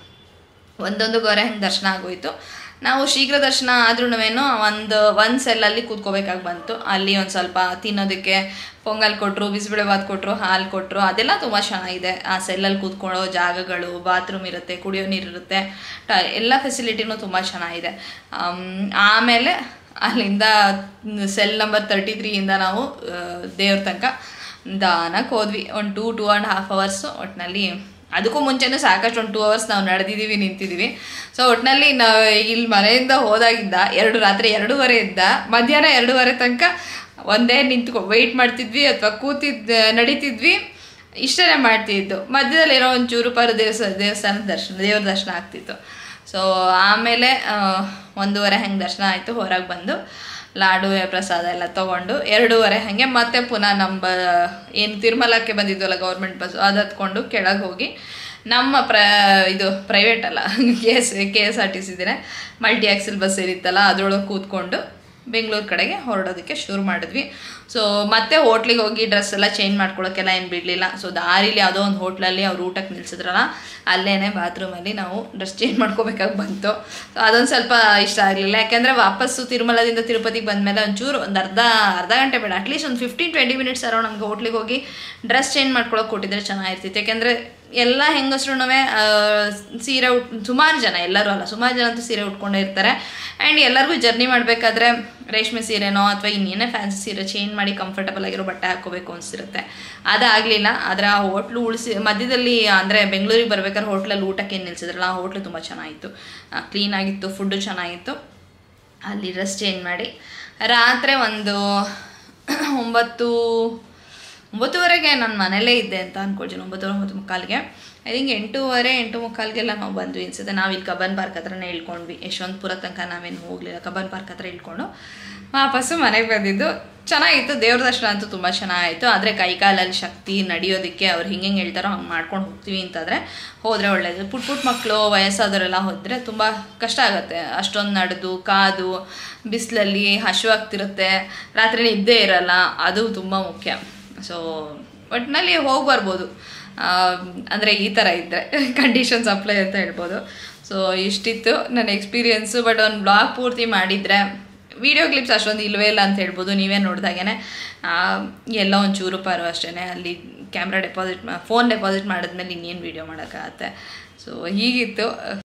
1-1:15 ಹಂಗೆ ದರ್ಶನ ಆಗೋಯಿತು. ನಾವು ಶೀಘ್ರ ದರ್ಶನ ಆದ್ರೂ ಒಂದು ಸೆಲ್ಲಲ್ಲಿ ಕೂತ್ಕೋಬೇಕಾಗಿ ಬಂತು. ಅಲ್ಲಿ ಒಂದು ಸ್ವಲ್ಪ ತಿನ್ನೋದಕ್ಕೆ ಪೊಂಗಲ್ ಕೊಟ್ಟರು, ಬಿಸಿಬೇಳೆಬಾತ್ ಕೊಟ್ಟರು, ಹಾಲು ಕೊಟ್ಟರು. ಅದೆಲ್ಲ ತುಂಬ ಚೆನ್ನಾಗಿದೆ. ಆ ಸೆಲ್ಲಲ್ಲಿ ಕೂತ್ಕೊಳ್ಳೋ ಜಾಗಗಳು, ಬಾತ್ರೂಮ್ ಇರುತ್ತೆ, ಕುಡಿಯೋ ನೀರು ಇರುತ್ತೆ, ಎಲ್ಲ ಫೆಸಿಲಿಟಿನೂ ತುಂಬ ಚೆನ್ನಾಗಿದೆ. ಆಮೇಲೆ ಅಲ್ಲಿಂದ ಸೆಲ್ ನಂಬರ್ 33ಇಂದ ನಾವು ದೇವ್ರ ತನಕ ನಿಧಾನಕ್ಕೆ ಹೋದ್ವಿ. ಒಂದು 2-2.5 hours. ಒಟ್ಟಿನಲ್ಲಿ ಅದಕ್ಕೂ ಮುಂಚೆನೂ ಸಾಕಷ್ಟು ಒಂದು 2 hours ನಾವು ನಡೆದಿದ್ದೀವಿ, ನಿಂತಿದ್ದೀವಿ. ಸೊ ಒಟ್ಟಿನಲ್ಲಿ ನಾವು ಇಲ್ಲಿ ಮನೆಯಿಂದ ಹೋದಾಗಿಂದ ರಾತ್ರಿ 2:30ಇಂದ ಮಧ್ಯಾಹ್ನ 2:30 ತನಕ ಒಂದೇ ವೆಯ್ಟ್ ಮಾಡ್ತಿದ್ವಿ ಅಥವಾ ನಡೀತಿದ್ವಿ, ಇಷ್ಟೇ ಮಾಡ್ತಿದ್ದು. ಮಧ್ಯದಲ್ಲಿ ಏನೋ ಒಂಚೂರು ದೇವಸ್ಥಾನದ ದೇವ್ರ ದರ್ಶನ ಆಗ್ತಿತ್ತು. ಸೊ ಆಮೇಲೆ 1:30 ಹಂಗೆ ದರ್ಶನ ಆಯಿತು. ಹೊರಗೆ ಬಂದು ಲಾಡು ಪ್ರಸಾದ ಎಲ್ಲ ತೊಗೊಂಡು 2:30 ಹಾಗೆ ಮತ್ತೆ ಪುನಃ ನಮ್ಮ ಏನು ತಿರುಮಲಕ್ಕೆ ಬಂದಿದ್ವಲ್ಲ ಗೌರ್ಮೆಂಟ್ ಬಸ್, ಅದು ಹತ್ಕೊಂಡು ಕೆಳಗೆ ಹೋಗಿ ನಮ್ಮ ಇದು ಪ್ರೈವೇಟ್ ಅಲ್ಲ, KSRTC ಇದ್ರೆ ಮಲ್ಟಿ ಆಕ್ಸೆಲ್ ಬಸ್ ಇರುತ್ತಲ್ಲ, ಅದರೊಳಗೆ ಕೂತ್ಕೊಂಡು ಬೆಂಗಳೂರು ಕಡೆಗೆ ಹೊರಡೋದಕ್ಕೆ ಶುರು ಮಾಡಿದ್ವಿ. ಸೊ ಮತ್ತೆ ಹೋಟ್ಲಿಗೆ ಹೋಗಿ ಡ್ರೆಸ್ ಎಲ್ಲ ಚೇಂಜ್ ಮಾಡ್ಕೊಳ್ಳೋಕ್ಕೆಲ್ಲ ಏನು ಬಿಡಲಿಲ್ಲ. ಸೊ ದಾರಿಲಿ ಯಾವುದೋ ಒಂದು ಹೋಟ್ಲಲ್ಲಿ ಅವ್ರು ಊಟಕ್ಕೆ ನಿಲ್ಸಿದ್ರಲ್ಲ, ಅಲ್ಲೇ ಬಾತ್ರೂಮಲ್ಲಿ ನಾವು ಡ್ರೆಸ್ ಚೇಂಜ್ ಮಾಡ್ಕೋಬೇಕಾಗಿ ಬಂತು. ಸೊ ಅದೊಂದು ಸ್ವಲ್ಪ ಇಷ್ಟ ಆಗಲಿಲ್ಲ. ಯಾಕೆಂದರೆ ವಾಪಸ್ಸು ತಿರುಮಲದಿಂದ ತಿರುಪತಿಗೆ ಬಂದಮೇಲೆ ಒಂಚೂರು ಒಂದು ಅರ್ಧ ಗಂಟೆ ಬೇಡ, ಅಟ್ಲೀಸ್ಟ್ ಒಂದು 15-20 ಮಿನಿಟ್ಸ್ ಅರೌಂಡ್ ನಮ್ಗೆ ಹೋಟ್ಲಿಗೆ ಹೋಗಿ ಡ್ರೆಸ್ ಚೇಂಜ್ ಮಾಡ್ಕೊಳ್ಳೋಕೆ ಕೊಟ್ಟಿದ್ರೆ ಚೆನ್ನಾಗಿರ್ತಿತ್ತು. ಯಾಕೆಂದರೆ ಎಲ್ಲ ಹೆಂಗಸ್ರು ಸೀರೆ ಸುಮಾರು ಜನ, ಎಲ್ಲರೂ ಅಲ್ಲ ಸುಮಾರು ಜನ ಅಂತೂ ಸೀರೆ ಉಟ್ಕೊಂಡೇ ಇರ್ತಾರೆ. ಆ್ಯಂಡ್ ಎಲ್ಲರಿಗೂ ಜರ್ನಿ ಮಾಡಬೇಕಾದ್ರೆ ರೇಷ್ಮೆ ಸೀರೆನೋ ಅಥವಾ ಇನ್ನೇನೇ ಫ್ಯಾನ್ಸಿ ಸೀರೆ ಚೇಂಜ್ ಮಾಡಿ ಕಂಫರ್ಟಬಲ್ ಆಗಿರೋ ಬಟ್ಟೆ ಹಾಕ್ಕೋಬೇಕು ಅನಿಸಿರುತ್ತೆ. ಅದಾಗಲಿಲ್ಲ. ಆದರೆ ಆ ಹೋಟ್ಲು ಮಧ್ಯದಲ್ಲಿ ಅಂದರೆ ಬೆಂಗಳೂರಿಗೆ ಬರ್ಬೇಕಾದ್ರೆ ಹೋಟ್ಲಲ್ಲಿ ಊಟಕ್ಕೆ ಏನು ನಿಲ್ಸಿದ್ರಲ್ಲ, ಆ ಹೋಟ್ಲು ತುಂಬ ಚೆನ್ನಾಗಿತ್ತು, ಕ್ಲೀನಾಗಿತ್ತು, ಫುಡ್ಡು ಚೆನ್ನಾಗಿತ್ತು. ಅಲ್ಲಿ ಡ್ರೆಸ್ ಚೇಂಜ್ ಮಾಡಿ ರಾತ್ರಿ ಒಂದು 9:30ಗೆ ನಾನು ಮನೇಲೇ ಇದ್ದೆ ಅಂತ ಅಂದ್ಕೊಳ್ತೀನಿ. 9:30-9:45ಗೆ ಐ ಥಿಂಕ್ 8:30-8:45ಗೆಲ್ಲ ನಾವು ಬಂದ್ವಿ ಅನಿಸುತ್ತೆ. ನಾವು ಇಲ್ಲಿ ಕಬ್ಬನ್ ಪಾರ್ಕ್ ಹತ್ರನೇ ಇಳ್ಕೊಂಡ್ವಿ. ಯಶವಂತಪುರ ತನಕ ನಾವೇನು ಹೋಗಲಿಲ್ಲ, ಕಬ್ಬನ್ ಪಾರ್ಕ್ ಹತ್ರ ಇಳ್ಕೊಂಡು ವಾಪಸ್ಸು ಮನೆಗೆ ಬಂದಿದ್ದು. ಚೆನ್ನಾಗಿತ್ತು. ದೇವ್ರ ದರ್ಶನ ಅಂತೂ ತುಂಬ ಚೆನ್ನಾಗಿತ್ತು. ಆದರೆ ಕೈಕಾಲಲ್ಲಿ ಶಕ್ತಿ ನಡೆಯೋದಕ್ಕೆ ಅವ್ರು ಹಿಂಗೆ ಹೇಳ್ತಾರೋ ಹಂಗೆ ಮಾಡ್ಕೊಂಡು ಹೋಗ್ತೀವಿ ಅಂತಂದರೆ ಹೋದರೆ ಒಳ್ಳೆಯದು. ಪುಟ್ಟ ಮಕ್ಕಳು ವಯಸ್ಸಾದವರೆಲ್ಲ ಹೋದರೆ ತುಂಬ ಕಷ್ಟ ಆಗುತ್ತೆ. ಅಷ್ಟೊಂದು ನಡೆದು ಕಾದು ಬಿಸಿಲಲ್ಲಿ ಹಸಿವಾಗ್ತಿರುತ್ತೆ, ರಾತ್ರಿ ನಿದ್ದೆ ಇರಲ್ಲ, ಅದು ತುಂಬ ಮುಖ್ಯ. ಸೊ ಒಟ್ಟಿನಲ್ಲಿ ಹೋಗಿ ಬರ್ಬೋದು, ಅಂದರೆ ಈ ಥರ ಇದ್ದರೆ ಕಂಡೀಷನ್ಸ್ ಅಪ್ಲೈ ಅಂತ ಹೇಳ್ಬೋದು. ಸೊ ಇಷ್ಟಿತ್ತು ನನ್ನ ಎಕ್ಸ್ಪೀರಿಯೆನ್ಸು. ಬಟ್ ಒಂದು ಬ್ಲಾಗ್ ಪೂರ್ತಿ ಮಾಡಿದರೆ ವೀಡಿಯೋ ಕ್ಲಿಪ್ಸ್ ಅಷ್ಟೊಂದು ಇಲ್ಲವೇ ಇಲ್ಲ ಅಂತ ಹೇಳ್ಬೋದು. ನೀವೇ ನೋಡಿದಾಗೇ ಎಲ್ಲ ಒಂಚೂರು ಪಾರು ಅಷ್ಟೇ. ಅಲ್ಲಿ ಕ್ಯಾಮ್ರಾ ಫೋನ್ ಡೆಪಾಸಿಟ್ ಮಾಡಿದ್ಮೇಲೆ ಇನ್ನೇನು ವೀಡಿಯೋ ಮಾಡೋಕ್ಕಾಗತ್ತೆ. ಸೊ ಹೀಗಿತ್ತು.